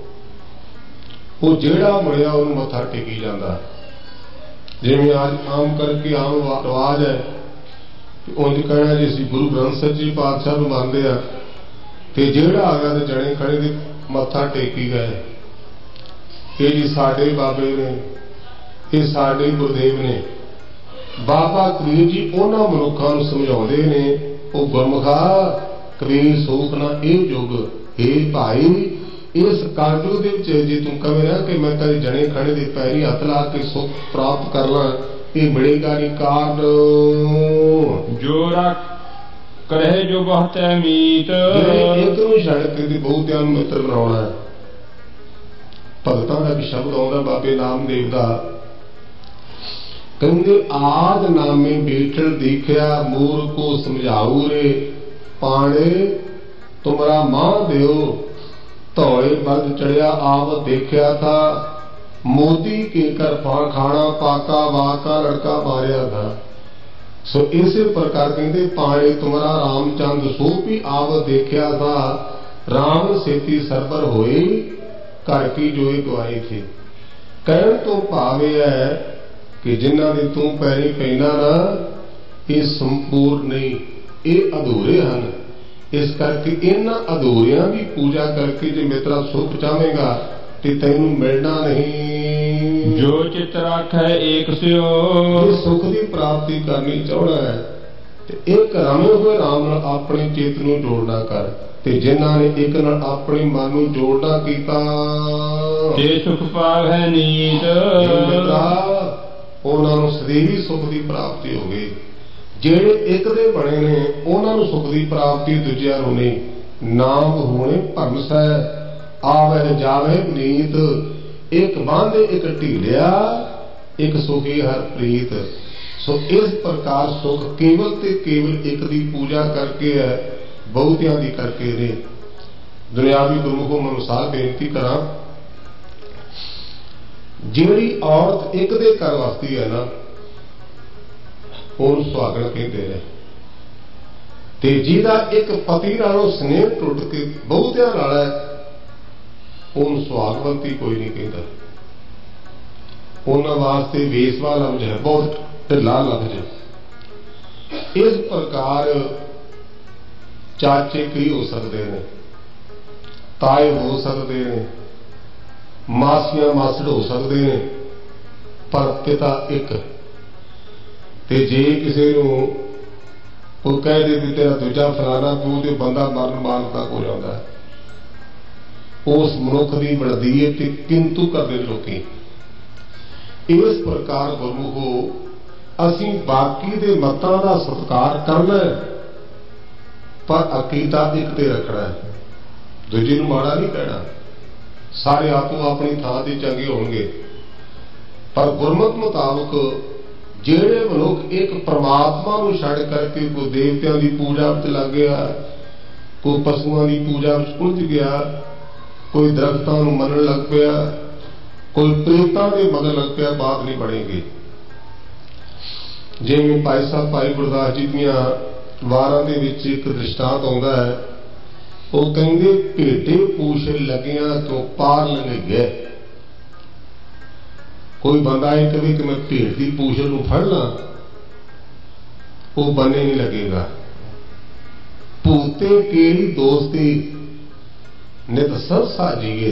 ਉਹ ਜਿਹੜਾ ਮੁੜਿਆ ਉਹਨੂੰ ਮੱਥਾ ਟੇਕੀ ਜਾਂਦਾ। ਜਿਵੇਂ ਅੱਜ ਆਮ ਕਰਕੇ ਆਮ ਰਿਵਾਜ ਹੈ ਉਂਝ ਕਹਿਣਾ ਜੀ ਅਸੀਂ ਗੁਰੂ ਗ੍ਰੰਥ ਸਾਹਿਬ ਜੀ ਪਾਤਸ਼ਾਹ ਨੂੰ ਮੰਨਦੇ ਆ ਤੇ ਜਿਹੜਾ ਆ ਗਿਆ ਤੇ ਜਣੇ ਖੜੇ ਦੇ ਮੱਥਾ ਟੇਕੀ ਗਏ। ਇਹ ਜੀ ਸਾਡੇ ਬਾਬੇ ਨੇ, ਇਹ ਸਾਡੇ ਗੁਰਦੇਵ ਨੇ। ਬਾਬਾ ਕਬੀਰ ਜੀ ਉਹਨਾਂ ਮਨੁੱਖਾਂ ਨੂੰ ਸਮਝਾਉਂਦੇ ਨੇ, ਉਹ ਗੁਰਮੁਖਾ ਕਬੀਰ ਸੂਖ ਨਾ ਇਹ ਯੁੱਗ। ਇਹ ਭਾਈ ਇਸ ਕਾਲਯੁਗ ਦੇ ਵਿੱਚ ਜੇ ਤੂੰ ਕਹੇ ਨਾ ਕਿ ਮੈਂ ਕਦੇ ਜਣੇ ਖੜੇ ਦੇ ਪੈਰੀ ਹੱਥ ਲਾ ਕੇ ਸੁੱਖ ਪ੍ਰਾਪਤ ਕਰ ਲਾਂ, ਇਹ ਮਿਲੇਗਾ ਨਹੀਂ। ਕਾਰਨ ਜੋ ਰੱਖ ਕਰੇ ਜੋ ਬਹੁਤ ਹੈ ਮੀਤ। ਇੱਕ ਨੂੰ ਛੱਡ ਕੇ ਤੇ ਬਹੁਤਿਆਂ ਨੂੰ ਮਿੱਤਰ ਬਣਾਉਣਾ ਹੈ। ਭਗਤਾਂ ਦਾ ਵੀ ਸ਼ਬਦ ਆਉਂਦਾ ਬਾਬੇ ਨਾਮਦੇਵ ਦਾ, ਕਹਿੰਦੇ ਆਦ ਨਾਮੇ ਬੇਟਲ ਦੇਖਿਆ ਮੂਰ ਕੋ ਸਮਝਾਊ ਰੇ ਪਾਣੇ ਤੁਮਰਾ ਮਾਂ ਦਿਓ ਧੌਲੇ ਬਲਦ ਚੜਿਆ ਆਪ ਦੇਖਿਆ ਥਾ ਮੋਦੀ ਕੇ ਕਰ ਪਾ ਖਾਣਾ ਪਾਕਾ ਵਾਕਾ ਲੜਕਾ ਮਾਰਿਆ ਥਾ। ਸੋ ਇਸੇ ਪ੍ਰਕਾਰ ਕਹਿੰਦੇ ਪਾਣੇ ਤੁਮਰਾ ਰਾਮਚੰਦ ਸੋ ਵੀ ਆਪ ਦੇਖਿਆ ਥਾ ਰਾਮ ਸੇਤੀ ਸਰਬਰ ਹੋਈ ਘਰ ਕੀ ਜੋਏ ਗਵਾਈ ਥੀ। ਕਹਿਣ ਤੋਂ ਭਾਵ ਇਹ ਹੈ ਕਿ ਜਿਨ੍ਹਾਂ ਦੇ ਤੂੰ ਪੈਰੀ ਪੈਂਦਾ ਨਾ ਇਹ ਸੰਪੂਰਨ ਨਹੀਂ, ਇਹ ਅਧੂਰੇ ਹਨ। ਇਸ ਕਰਕੇ ਇਹਨਾਂ ਅਧੂਰਿਆਂ ਦੀ ਪੂਜਾ ਕਰਕੇ ਜੇ ਮਿੱਤਰਾ ਸੁਖ ਚਾਹੇਗਾ ਤੇ ਤੈਨੂੰ ਮਿਲਣਾ ਨਹੀਂ। ਜੋ ਚਿਤ ਰੱਖੈ ਏਕ ਸਿਓ। ਜੇ ਸੁਖ ਦੀ ਪ੍ਰਾਪਤੀ ਕਰਨੀ ਚਾਹਣਾ ਹੈ ਤੇ ਇੱਕ ਰਮੇ ਹੋਏ ਰਾਮ ਨਾਲ ਆਪਣੇ ਚਿੱਤ ਨੂੰ ਜੋੜਨਾ ਕਰ। ਤੇ ਜਿਨ੍ਹਾਂ ਨੇ ਇੱਕ ਨਾਲ ਆਪਣੇ ਮਨ ਨੂੰ ਜੋੜਨਾ ਕੀਤਾ ਤੇ ਸੁਖ ਪਾਵ ਹੈ ਨੀਤ। ਉਹਨਾਂ ਨੂੰ ਸਰੀਰੀ ਸੁਖ ਦੀ ਪ੍ਰਾਪਤੀ ਹੋ ਗਈ। ਜਿਹੜੇ ਇੱਕ ਦੇ ਬਣੇ ਨੇ ਉਹਨਾਂ ਨੂੰ ਸੁਖ ਦੀ ਪ੍ਰਾਪਤੀ, ਦੂਜਿਆਂ ਨੂੰ ਨਹੀਂ। ਨਾਮ ਹੋਣੇ ਭਰਮਸ ਹੈ ਆਵੇ ਜਾਵੇ ਨੀਤ। ਇੱਕ ਬਾਂਧੇ ਇੱਕ ਢੀਲਿਆ ਇੱਕ ਸੁਖੀ ਹਰ ਪ੍ਰੀਤ। ਸੋ ਇਸ ਪ੍ਰਕਾਰ ਸੁਖ ਕੇਵਲ ਤੇ ਕੇਵਲ ਇੱਕ ਦੀ ਪੂਜਾ ਕਰਕੇ ਹੈ, ਬਹੁਤਿਆਂ ਦੀ ਕਰਕੇ ਨੇ। ਦੁਨਿਆਵੀ ਗੁਰਮੁਖੋਂ ਅਨੁਸਾਰ ਬੇਨਤੀ ਕਰਾਂ, ਜਿਹੜੀ ਔਰਤ ਇੱਕ ਦੇ ਘਰ ਵਸਦੀ ਹੈ ਨਾ ਉਹਨੂੰ ਸੁਹਾਗਣ ਕਹਿੰਦੇ ਨੇ। ਤੇ ਜਿਹਦਾ ਇੱਕ ਪਤੀ ਨਾਲੋਂ ਸਨੇਹ ਟੁੱਟ ਕੇ ਬਹੁਤਿਆਂ ਨਾਲ ਹੈ ਉਹਨੂੰ ਸੁਹਾਗਵੰਤੀ ਕੋਈ ਨਹੀਂ ਕਹਿੰਦਾ। ਉਹਨਾਂ ਵਾਸਤੇ ਵੇਸਵਾ ਲਫ਼ਜ਼ ਹੈ, ਬਹੁਤ ਢਿੱਲਾ ਲਫ਼ਜ਼ ਹੈ। ਇਸ ਪ੍ਰਕਾਰ ਚਾਚੇ ਕਈ ਹੋ ਸਕਦੇ ਨੇ, ਤਾਏ ਹੋ ਸਕਦੇ ਨੇ, ਮਾਸੀਆਂ ਮਾਸੜ ਹੋ ਸਕਦੇ ਨੇ, ਪਰ ਪਿਤਾ ਇੱਕ। ਤੇ ਜੇ ਕਿਸੇ ਨੂੰ ਉਹ ਕਹਿ ਦੇ ਵੀ ਤੇਰਾ ਦੂਜਾ ਫਲਾਣਾ ਪਿਓ ਤੇ ਬੰਦਾ ਮਰਨ ਮਾਰਨ ਤੱਕ ਹੋ ਜਾਂਦਾ ਹੈ, ਉਸ ਮਨੁੱਖ ਦੀ ਬਣਦੀ ਹੈ ਤੇ ਕਿੰਤੂ ਕਰਦੇ ਲੋਕੀ। ਇਸ ਪ੍ਰਕਾਰ ਗੁਰਮੁਖੋ ਅਸੀਂ ਬਾਕੀ ਦੇ ਮਤਾਂ ਦਾ ਸਤਿਕਾਰ ਕਰਨਾ ਪਰ ਅਕੀਦਾ ਇੱਕ ਤੇ ਰੱਖਣਾ ਹੈ, ਦੂਜੇ ਨੂੰ ਮਾੜਾ ਨਹੀਂ ਕਹਿਣਾ। ਸਾਰੇ ਆਪੋ ਆਪਣੀ ਥਾਂ ਤੇ ਚੰਗੇ ਹੋਣਗੇ, ਪਰ ਗੁਰਮਤ ਮੁਤਾਬਕ ਜਿਹੜੇ ਮਨੁੱਖ ਇੱਕ ਪਰਮਾਤਮਾ ਨੂੰ ਛੱਡ ਕਰਕੇ ਕੋਈ ਦੇਵਤਿਆਂ ਦੀ ਪੂਜਾ ਵਿੱਚ ਲੱਗ ਗਿਆ, कोई पशुओं की पूजा में उलझ गया, कोई दरख्तों को मनन लग पिया, कोई प्रेतां के मगन लग पिया, बात नहीं बढ़ेगी। जिवें भाई साहब भाई गुरदास जी दियां वारां दे विच एक दृष्टांत आउंदा है, वो कहिंदे भेडे पूछ लगियां तो पार लंघ गए। कोई बंदा ये कहे कि मैं भेड़ की पूछ नूं फड़ ला, वो बने नहीं लगेगा। भूते केरी दोस्ती नित सब साजीए।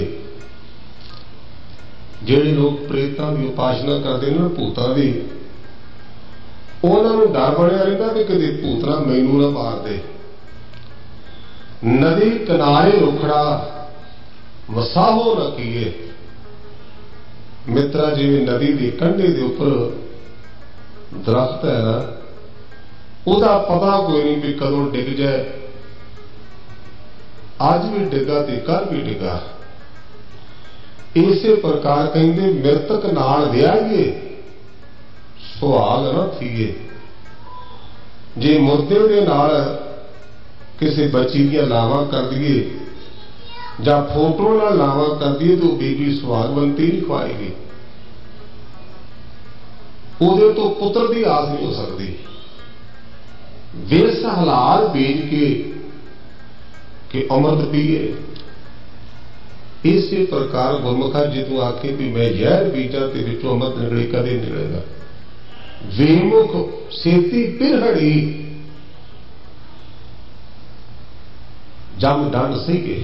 जिहड़े लोग प्रेतां की उपासना करते हैं भूतां की, उन्होंने डर बनया रहिंदा कि किते भूत ना मैनू ना मार दे। नदी किनारे रुखड़ा वसाहो न कीए। मित्रा जिवें नदी के कंढे के उपर दरख्त है ना, उहदा पता कोई नहीं भी कदों डिग जाए। अज भी डिगा ते कल भी डिगा। इसे प्रकार कहिंदे मृतक नाल विआहिए सुहाग न थीए। जे मुर्दे दे नाल किसी बच्ची दी लावां कर दीए जां फोटो नाल लावां कर दीए तो बीबी सुहागवंती नहीं खुआएगी। उहदे तो पुत्र की आस नहीं हो सकती। विस हलाल बेच के कि अमृत पीए। इसी प्रकार गुरमुखा जी तू आखे भी मैं जहर बीजा ते विचों अमृत निकले, कदे निकलेगा। वेमुख सेती पिरहड़ी जम डंड सीगे।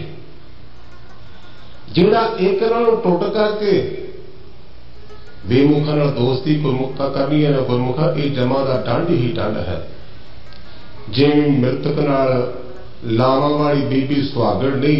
जिहड़ा एक नालों टुट करके बेमुखा नाल दोस्ती गुरमुखता करनी है ना, गुरमुखा ये जमा दा डंड ही डंड है। जिवें मृतक नाल लावां वाली बीबी सुहागण नहीं,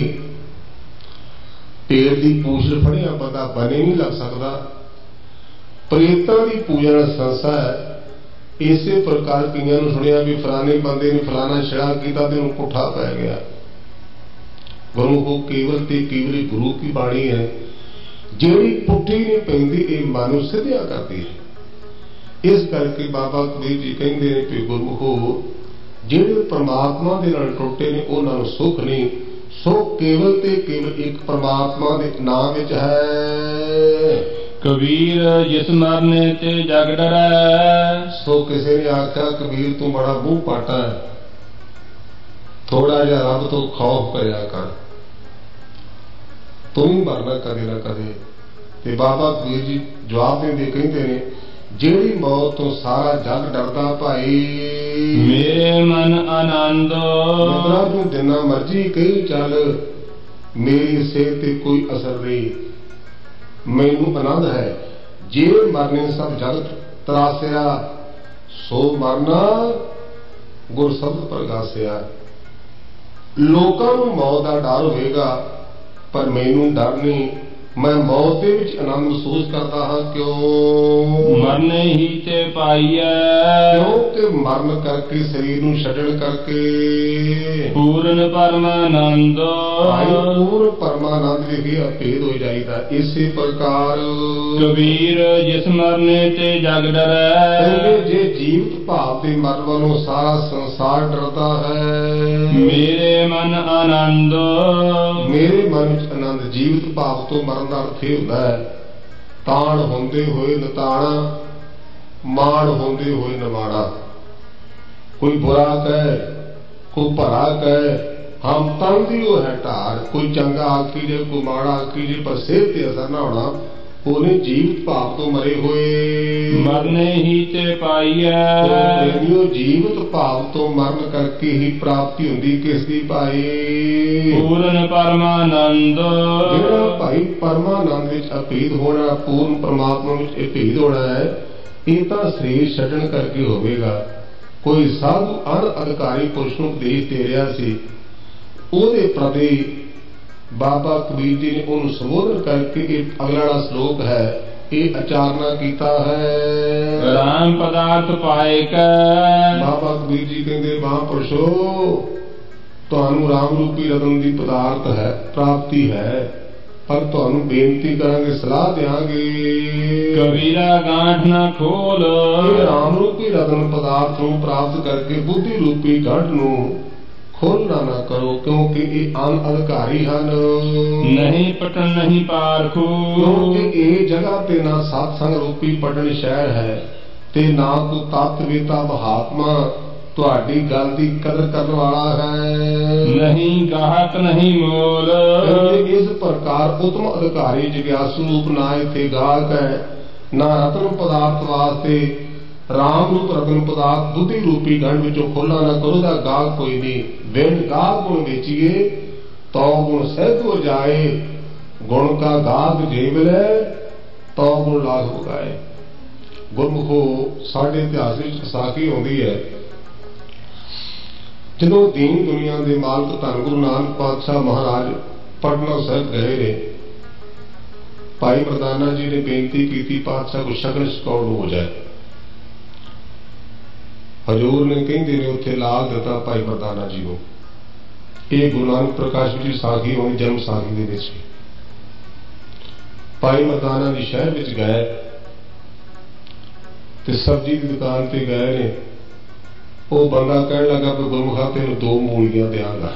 पेड़ की पूछ फड़िया बंदा बने नहीं लग सकता। प्रेतां की पूजा का संसा है। इसे प्रकार कईयां नूं सुनिया भी फलाने बंदे ने फलाना छड़ा किया तो उन्हें पुठा पै गया। गुरु को केवल ते केवल गुरु की बाणी है, जिहड़ी पुठी नहीं पैंदी ये मन नूं सिद्धिया करती है। इस करके बाबा कबीर जी कहते हैं कि गुरु को जिहड़े परमात्मा दे नाल टुटे ने उन्हां नूं सुख नहीं, सुख केवल ते केवल एक परमात्मा दे नाम विच है। कबीर जिस मरने ते जग डरै। सो किसी ने आख्या कबीर तू बड़ा मुंह पाटा है, थोड़ा जिहा रब तो खौफ करया कर, तू ही मरना कदे ना कदे। ते बाबा कबीर जी जवाब देंदे कहंदे ने जेड़ी मौत तो सारा जग डरदा भाई, मेरे मन आनंद। मित्रा तू जिन्ना मर्जी कही चल, मेरी सेहत ते कोई असर नहीं, मैनू आनंद है। जे मरने सब जगत तरासिया, सो मरना गुर शब्द प्रगासिया। लोकां नूं मौत का डर होएगा पर मैनू डर नहीं। मैं मौत दे विच आनंद महसूस करता हाँ। क्यों? मरने ही ते पाईए। क्योंकि मरण करके शरीर नूं छड्डण करके पूर्ण परमानंद। पूर्ण परमानंद विखे अभेद हो जाइदा। इसे प्रकार कबीर जिस मरने ते जग डरै। जे जीवित भाव के मरण वालों सारा संसार डरता है। मेरे मन आनंद। मेरे मन च आनंद। जीवित भाव तो मरण का अर्थ यह होता है ताण होंदे होए नताणा, मान होंदे होए नमाणा। कोई बुरा कहे, कोई भरा कहे, हम तन दी वो है ढार। कोई चंगा आखी जे, कोई माड़ा आखी जे, पर सेहत ते असर ना होना। उन्हें जीवित भाव तो मरे हुए मरने ही ते पाईए। तो जीवित भाव तो मरण करके ही प्राप्ति होंदी। किसकी पाई? पूर्ण परमानंद। जेड़ा भाई परमानंद विच अभेद होना, पूर्ण परमात्मा विच अभेद होना है, ये तो शरीर छड्डण करके होवेगा। कोई साधु अन अधिकारी पुरुष नूं उपदेश दे रहा सी, उहदे प्रति बाबा कबीर जी ने उन्होंने संबोधन करके एक अगला श्लोक है ये उच्चारणा किया है। राम पदार्थ पाए का। बाबा कबीर जी कहते महापुरुषो तुहानू राम रूपी रतन की पदार्थ है प्राप्ति है, पर तुहानू बेनती करांगे सलाह देंगे कबीरा गांठ ना खोल। राम रूपी रतन पदार्थ नूं प्राप्त करके बुद्धि रूपी गांठ नूं ਖੋਲ੍ਹਣਾ ਨਾ ਕਰੋ, ਕਿਉਂਕਿ ਇਹ ਅਨ ਅਧਿਕਾਰੀ ਹਨ। ਨਹੀਂ ਪਟਣ ਨਹੀਂ ਪਾਰਖੂ, ਕਿਉਂਕਿ ਇਹ ਜਗ੍ਹਾ ਤੇ ਨਾ ਸਤਸੰਗ ਰੂਪੀ ਪਟਣ ਸ਼ਹਿਰ ਹੈ ਤੇ ਨਾ ਕੋਈ ਤਤਵੇਤਾ ਮਹਾਤਮਾ ਤੁਹਾਡੀ ਗੱਲ ਦੀ ਕਦਰ ਕਰਨ ਵਾਲਾ ਹੈ। ਨਹੀਂ ਗਾਹਕ ਨਹੀਂ ਮੋਲ, ਇਸ ਪ੍ਰਕਾਰ ਉਤਮ ਅਧਿਕਾਰੀ ਜਿਗਿਆਸੂ ਰੂਪ ਨਾ ਇੱਥੇ ਗਾਹਕ ਹੈ, ਨਾ ਰਤਨ ਪਦਾਰਥ ਵਾਸਤੇ ਰਾਮ ਰੂਪ ਰਤਨ ਪਦਾਰਥ ਦੁੱਧੀ ਰੂਪੀ ਗੰਢ ਵਿੱਚੋਂ ਖੋਲ੍ਹਾ ਨਾ ਕਰੋ, ਦਾ ਗਾਹਕ ਕੋਈ ਨਹੀਂ। ਬਿਨ ਗਾਹਕ ਗੁਣ ਵੇਚੀਏ ਤੋ ਗੁਣ ਸਹਿਜ ਹੋ ਜਾਏ, ਗੁਣ ਕਾ ਗਾਹਕ ਜੇ ਮਿਲੇ ਤੋ ਗੁਣ ਲਾਗ ਉਗਾਏ। ਗੁਰਮੁਖੋ ਸਾਡੇ ਇਤਿਹਾਸ ਵਿੱਚ ਵਿਸਾਖੀ ਆਉਂਦੀ ਹੈ, ਜਦੋਂ ਦੀਨ ਦੁਨੀਆ ਦੇ ਮਾਲਕ ਧੰਨ ਗੁਰੂ ਨਾਨਕ ਪਾਤਸ਼ਾਹ ਮਹਾਰਾਜ ਪਟਨਾ ਸਾਹਿਬ ਗਏ ਨੇ, ਭਾਈ ਮਰਦਾਨਾ ਜੀ ਨੇ ਬੇਨਤੀ ਕੀਤੀ ਪਾਤਸ਼ਾਹ ਕੋ ਸ਼ਗਨ ਛਕਾਉਣ ਨੂੰ ਹੋ ਜਾਏ। ਹਜ਼ੂਰ ਨੇ ਕਹਿੰਦੇ ਨੇ ਉੱਥੇ ਲਾਲ ਦਿੱਤਾ ਭਾਈ ਮਰਦਾਨਾ ਜੀ ਨੂੰ। ਇਹ ਗੁਰੂ ਨਾਨਕ ਪ੍ਰਕਾਸ਼ ਜੀ ਸਾਖੀ ਹੋਣੀ ਜਨਮ ਸਾਖੀ ਦੇ ਵਿੱਚ ਭਾਈ ਮਰਦਾਨਾ ਜੀ ਸ਼ਹਿਰ ਵਿੱਚ ਗਏ ਤੇ ਸਬਜ਼ੀ ਦੀ ਦੁਕਾਨ ਤੇ ਗਏ ਨੇ। ਉਹ ਬੰਦਾ ਕਹਿਣ ਲੱਗਾ ਕਿ ਗੁਰਮੁਖਾ ਤੈਨੂੰ ਦੋ ਮੂਲੀਆਂ ਦਿਆਂਗਾ।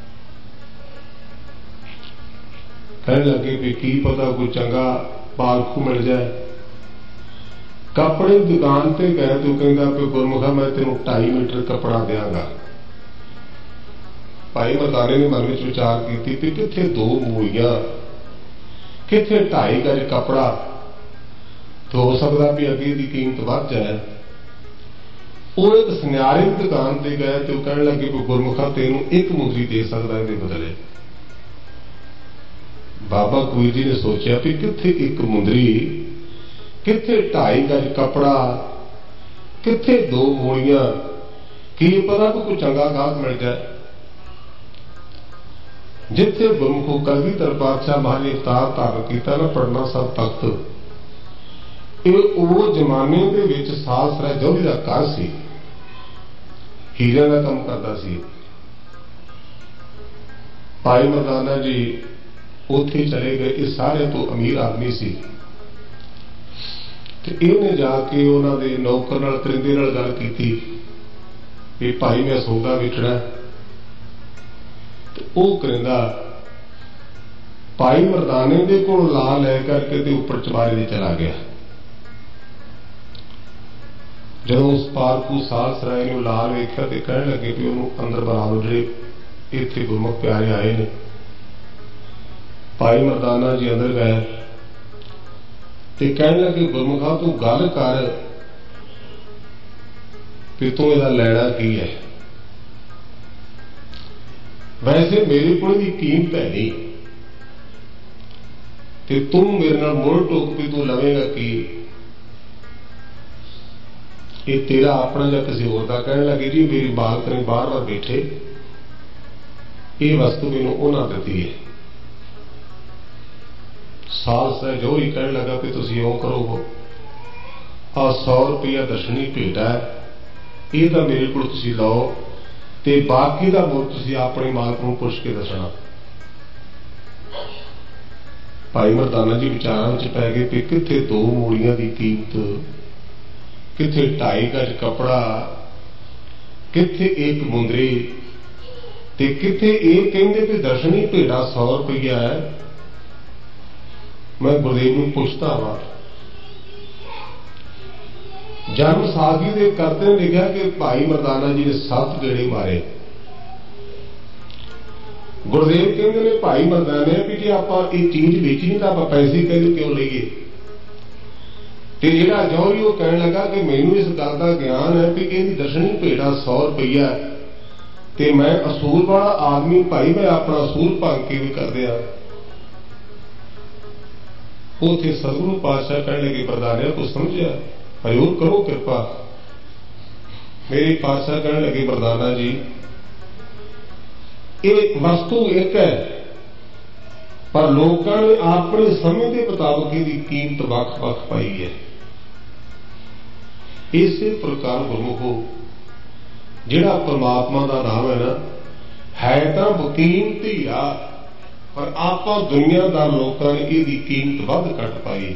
ਕਹਿਣ ਲੱਗੇ ਵੀ ਕੀ ਪਤਾ ਕੋਈ ਚੰਗਾ ਪਾਲਖੂ ਮਿਲ ਜਾਏ। ਕੱਪੜੇ ਦੀ ਦੁਕਾਨ ਤੇ ਗਏ ਤੂੰ ਕਹਿੰਦਾ ਵੀ ਗੁਰਮੁਖਾ ਮੈਂ ਤੈਨੂੰ ਢਾਈ ਮੀਟਰ ਕੱਪੜਾ ਦਿਆਂਗਾ। ਭਾਈ ਮਰਦਾਨੇ ਨੇ ਮਨ ਵਿੱਚ ਵਿਚਾਰ ਕੀਤੀ ਵੀ ਕਿੱਥੇ ਦੋ ਮੂਲੀਆਂ, ਕਿੱਥੇ ਢਾਈ ਗਜ ਕੱਪੜਾ, ਤੇ ਹੋ ਸਕਦਾ ਵੀ ਅੱਗੇ ਦੀ ਕੀਮਤ ਵੱਧ ਜਾਏ। ਉਹ ਇੱਕ ਸੁਨਿਆਰੇ ਦੀ ਦੁਕਾਨ ਤੇ ਗਏ ਤੇ ਉਹ ਕਹਿਣ ਲੱਗੇ ਵੀ ਗੁਰਮੁਖਾ ਤੈਨੂੰ ਇੱਕ ਮੁੰਦਰੀ ਦੇ ਸਕਦਾ ਇਹਦੇ ਬਦਲੇ। ਬਾਬਾ ਕਬੀਰ ਜੀ ਨੇ ਸੋਚਿਆ ਵੀ ਕਿੱਥੇ ਇੱਕ ਮੁੰਦਰੀ, ਕਿੱਥੇ ਢਾਈ ਗਜ ਕੱਪੜਾ, ਕਿੱਥੇ ਦੋ ਮੂਲੀਆਂ, ਕੀ ਪਤਾ ਕੋਈ ਚੰਗਾ ਗਾਹਕ ਮਿਲ ਜਾਏ। ਜਿੱਥੇ ਗੁਰਮੁਖੋ ਕਲਗੀਧਰ ਪਾਤਸ਼ਾਹ ਮਹਾਰਾਜ ਨੇ ਅਵਤਾਰ ਧਾਰਨ ਕੀਤਾ ਨਾ ਪਟਨਾ ਸਾਹਿਬ ਤਖਤ, ਇਹ ਉਹ ਜ਼ਮਾਨੇ ਦੇ ਵਿੱਚ ਸਾਲਸਰਾ ਜੋਧੀ ਦਾ ਘਰ ਸੀ, ਹੀਰਿਆਂ ਦਾ ਕੰਮ ਕਰਦਾ ਸੀ। ਭਾਈ ਮਰਦਾਨਾ ਜੀ ਉੱਥੇ ਚਲੇ ਗਏ। ਇਹ ਸਾਰੇ ਤੋਂ ਅਮੀਰ ਆਦਮੀ ਸੀ ਤੇ ਇਹਨੇ ਜਾ ਕੇ ਉਹਨਾਂ ਦੇ ਨੌਕਰ ਨਾਲ ਕਰਿੰਦੇ ਨਾਲ ਗੱਲ ਕੀਤੀ ਵੀ ਭਾਈ ਮੈਂ ਸੌਦਾ ਵੇਚਣਾ। ਤੇ ਉਹ ਕਰਿੰਦਾ ਭਾਈ ਮਰਦਾਨੇ ਦੇ ਕੋਲ ਲਾ ਲੈ ਕਰਕੇ ਤੇ ਉੱਪਰ ਚਬਾਰੇ ਦੇ ਚਲਾ ਗਿਆ। ਜਦੋਂ ਉਸ ਪਾਲਕੂ ਸਾਲਸਰਾਏ ਨੂੰ ਲਾਲ ਵੇਖਿਆ ਤੇ ਕਹਿਣ ਲੱਗੇ ਵੀ ਉਹਨੂੰ ਅੰਦਰ ਬੁਲਾ ਲਓ, ਜਿਹੜੇ ਇੱਥੇ ਗੁਰਮੁਖ ਪਿਆਰੇ ਆਏ ਨੇ। ਭਾਈ ਮਰਦਾਨਾ ਜੀ ਅੰਦਰ ਗਏ ਤੇ ਕਹਿਣ ਲੱਗੇ ਗੁਰਮੁਖਾ ਤੂੰ ਗੱਲ ਕਰ ਵੀ ਤੂੰ ਇਹਦਾ ਲੈਣਾ ਕੀ ਹੈ। ਵੈਸੇ ਮੇਰੇ ਕੋਲ ਵੀ ਕੀਮਤ ਹੈ ਨਹੀਂ ਤੇ ਤੂੰ ਮੇਰੇ ਨਾਲ ਮੋੜ ਟੋਕ ਵੀ ਤੂੰ ਲਵੇਂਗਾ ਕੀ, ਇਹ ਤੇਰਾ ਆਪਣਾ ਜਾਂ ਕਿਸੇ ਹੋਰ ਦਾ। ਕਹਿਣ ਲੱਗੇ ਜੀ ਮੇਰੀ ਮਾਲਕ ਨੇ ਬਾਰ ਬਾਰ ਬੈਠੇ ਇਹ ਵਸਤੂ ਮੈਨੂੰ ਉਹਨਾਂ ਦਿੱਤੀ ਹੈ। ਸਾਲਸਾ ਜੋ ਹੀ ਕਹਿਣ ਲੱਗਾ ਕਿ ਤੁਸੀਂ ਇਉਂ ਕਰੋ, ਆਹ ਸੌ ਰੁਪਇਆ ਦਰਸ਼ਨੀ ਭੇਟ ਹੈ, ਇਹ ਤਾਂ ਮੇਰੇ ਕੋਲ ਤੁਸੀਂ ਲਓ ਤੇ ਬਾਕੀ ਦਾ ਮੁੱਲ ਤੁਸੀਂ ਆਪਣੇ ਮਾਲਕ ਨੂੰ ਪੁੱਛ ਕੇ ਦੱਸਣਾ। ਭਾਈ ਮਰਦਾਨਾ ਜੀ ਵਿਚਾਰਾਂ ਵਿੱਚ ਪੈ ਗਏ ਕਿ ਕਿੱਥੇ ਦੋ ਮੂਲੀਆਂ ਦੀ ਕੀਮਤ, ਕਿੱਥੇ ਢਾਈ ਗਜ ਕੱਪੜਾ, ਕਿੱਥੇ ਇੱਕ ਮੁੰਦਰੀ, ਤੇ ਕਿੱਥੇ ਇਹ ਕਹਿੰਦੇ ਵੀ ਦਰਸ਼ਨੀ ਭੇਟਾ ਸੌ ਰੁਪਈਆ ਹੈ। ਮੈਂ ਗੁਰਦੇਵ ਨੂੰ ਪੁੱਛਦਾ ਵਾ। ਜਨਮ ਸਾਖੀ ਦੇ ਕਰਦੇ ਨੇ ਲਿਖਿਆ ਕਿ ਭਾਈ ਮਰਦਾਨਾ ਜੀ ਨੇ ਸੱਤ ਗੇੜੇ ਮਾਰੇ। ਗੁਰਦੇਵ ਕਹਿੰਦੇ ਨੇ ਭਾਈ ਮਰਦਾਨੇ ਵੀ ਜੇ ਆਪਾਂ ਇਹ ਚੀਜ਼ ਵੇਚਣੀ ਤਾਂ ਆਪਾਂ ਪੈਸੇ ਕਹਿੰਦੇ ਕਿਉਂ ਲਈਏ। ਤੇ ਜਿਹੜਾ ਜੌਹਰੀ ਉਹ ਕਹਿਣ ਲੱਗਾ ਕਿ ਮੈਨੂੰ ਇਸ ਗੱਲ ਦਾ ਗਿਆਨ ਹੈ ਵੀ ਇਹਦੀ ਦਰਸ਼ਨੀ ਭੇਟਾ ਸੌ ਰੁਪਈਆ ਤੇ ਮੈਂ ਅਸੂਲ ਵਾਲਾ ਆਦਮੀ ਭਾਈ, ਮੈਂ ਆਪਣਾ ਅਸੂਲ ਭੰਗ ਕੇ ਵੀ ਕਰਦੇ ਆ। ਉੱਥੇ ਸਤਿਗੁਰੂ ਪਾਤਸ਼ਾਹ ਕਹਿਣ ਲੱਗੇ ਮਰਦਾਨਿਆ ਤੂੰ ਸਮਝਿਆ, ਹਜ਼ੂਰ ਕਰੋ ਕਿਰਪਾ। ਮੇਰੇ ਪਾਤਸ਼ਾਹ ਕਹਿਣ ਲੱਗੇ ਮਰਦਾਨਾ ਜੀ ਇਹ ਵਸਤੂ ਇੱਕ ਹੈ ਪਰ ਲੋਕਾਂ ਨੇ ਆਪਣੇ ਸਮੇਂ ਦੇ ਮੁਤਾਬਕ ਇਹਦੀ ਕੀਮਤ ਵੱਖ ਵੱਖ ਪਾਈ ਹੈ। ਇਸੇ ਪ੍ਰਕਾਰ ਗੁਰਮੁਖੋ ਜਿਹੜਾ ਪਰਮਾਤਮਾ ਦਾ ਨਾਮ ਹੈ ਨਾ, ਹੈ ਤਾਂ ਬਕੀਮਤੀ ਆ ਪਰ ਆਪਾਂ ਦੁਨੀਆਦਾਰ ਲੋਕਾਂ ਨੇ ਇਹਦੀ ਕੀਮਤ ਵੱਧ ਘੱਟ ਪਾਈ।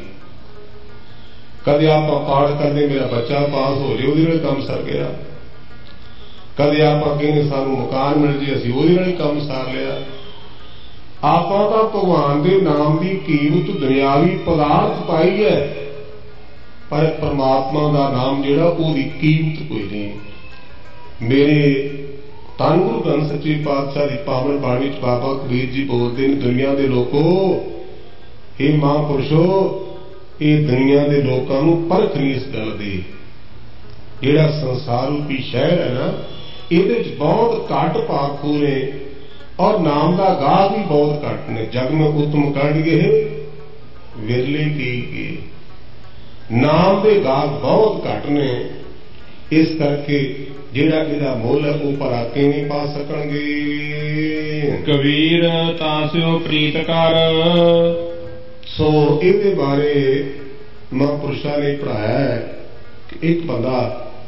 ਕਦੇ ਆਪਾਂ ਪਾਠ ਕਰਦੇ ਮੇਰਾ ਬੱਚਾ ਪਾਸ ਹੋ ਜਾਏ ਉਹਦੇ ਨਾਲ ਕੰਮ ਸਰ ਗਿਆ, कदे आपां कहने सानू मकान मिल जे असीं ਉਹਦੇ ਨਾਲ ਹੀ ਕੰਮ ਸਾਰ ਲਿਆ। ਆਪਾਂ ਤਾਂ ਭਗਵਾਨ ਦੇ ਨਾਮ ਦੀ ਕੀਮਤ ਦੁਨਿਆਵੀ ਪਦਾਰਥ ਪਾਈ ਹੈ, ਪਰ परमात्मा ਦਾ ਨਾਮ ਜਿਹੜਾ ਉਹਦੀ ਕੀਮਤ ਕੋਈ ਨਹੀਂ। ਮੇਰੇ ਧੰਨ ਗੁਰੂ ਗ੍ਰੰਥ ਸੱਚੇ ਪਾਤਸ਼ਾਹ ਦੀ ਪਾਵਨ ਬਾਣੀ ਵਿੱਚ ਬਾਬਾ ਕਬੀਰ ਜੀ ਬੋਲਦੇ ਨੇ, ਦੁਨੀਆ ਦੇ ਲੋਕੋ, ਇਹ ਮਹਾਂਪੁਰਸ਼ੋ, ਇਹ ਦੁਨੀਆ ਦੇ ਲੋਕਾਂ ਨੂੰ ਪਰਖ ਨਹੀਂ ਇਸ ਗੱਲ ਦੀ। ਜਿਹੜਾ ਸੰਸਾਰ ਰੂਪੀ ਸ਼ਹਿਰ ਹੈ ਨਾ, ਇਹਦੇ ਵਿੱਚ ਬਹੁਤ ਘੱਟ ਭਾਗੂ ਨੇ और नाम का गाह भी बहुत घट ने। जग में उत्तम कढ़ गए विरले की के, नाम के गाह बहुत घट ने। इस करके जिहड़ा इहदा मुल है वो भराके नहीं पा सकणगे। कबीर तास्यो प्रीत कर। सो इहदे बारे महापुरुषां ने पढ़ाया है कि एक बंदा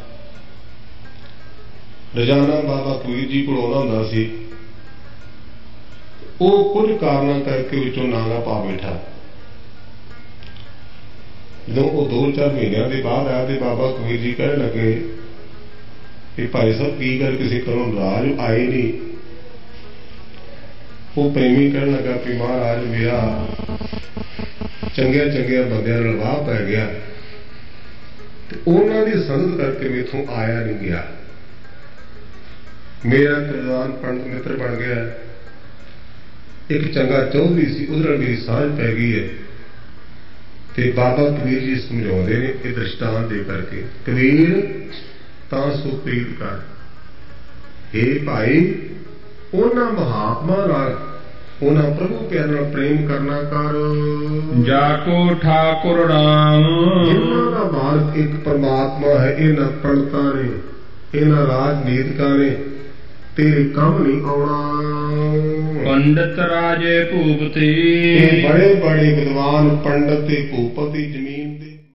रोजाना बाबा कबीर जी पढ़ाउंदा हुंदा सी, वो कुछ कारणों करके विचों नांगा पा बैठा। जो वो दो चार महीनों के बाद आया तो बाबा कबीर जी कहने लगे कि भाई साहब की गल, किसी घरों नाराज आए नहीं। वो प्रेमी कहने लगा कि महाराज मेरा चंगिया चंगिया बंदियां नाल वाह पै गया, तो उन्हां दी संगत करके मेथों आया नहीं गया। मेरा कुलवान पंडित मित्र बन गया, एक चंगा चौधरी सी, उधर मेरी सांझ पै गई है। ते बाबा कबीर जी समझाते हैं ये दृष्टांत दे करके, कबीर तां सो प्रीत कर। हे भाई, उन्हां महात्मा नाल, उन्हां प्रभु प्यार नाल प्रेम करना कर, जाको ठाकुर राम। जिन्हां दा मार्ग एक परमात्मा है, इन्हां पंडितां ने, इन्हां राजनीतिकां ने तेरे काम नहीं आना। पंडित राजे भूपति, बड़े बड़े विद्वान पंडित भूपति जमीन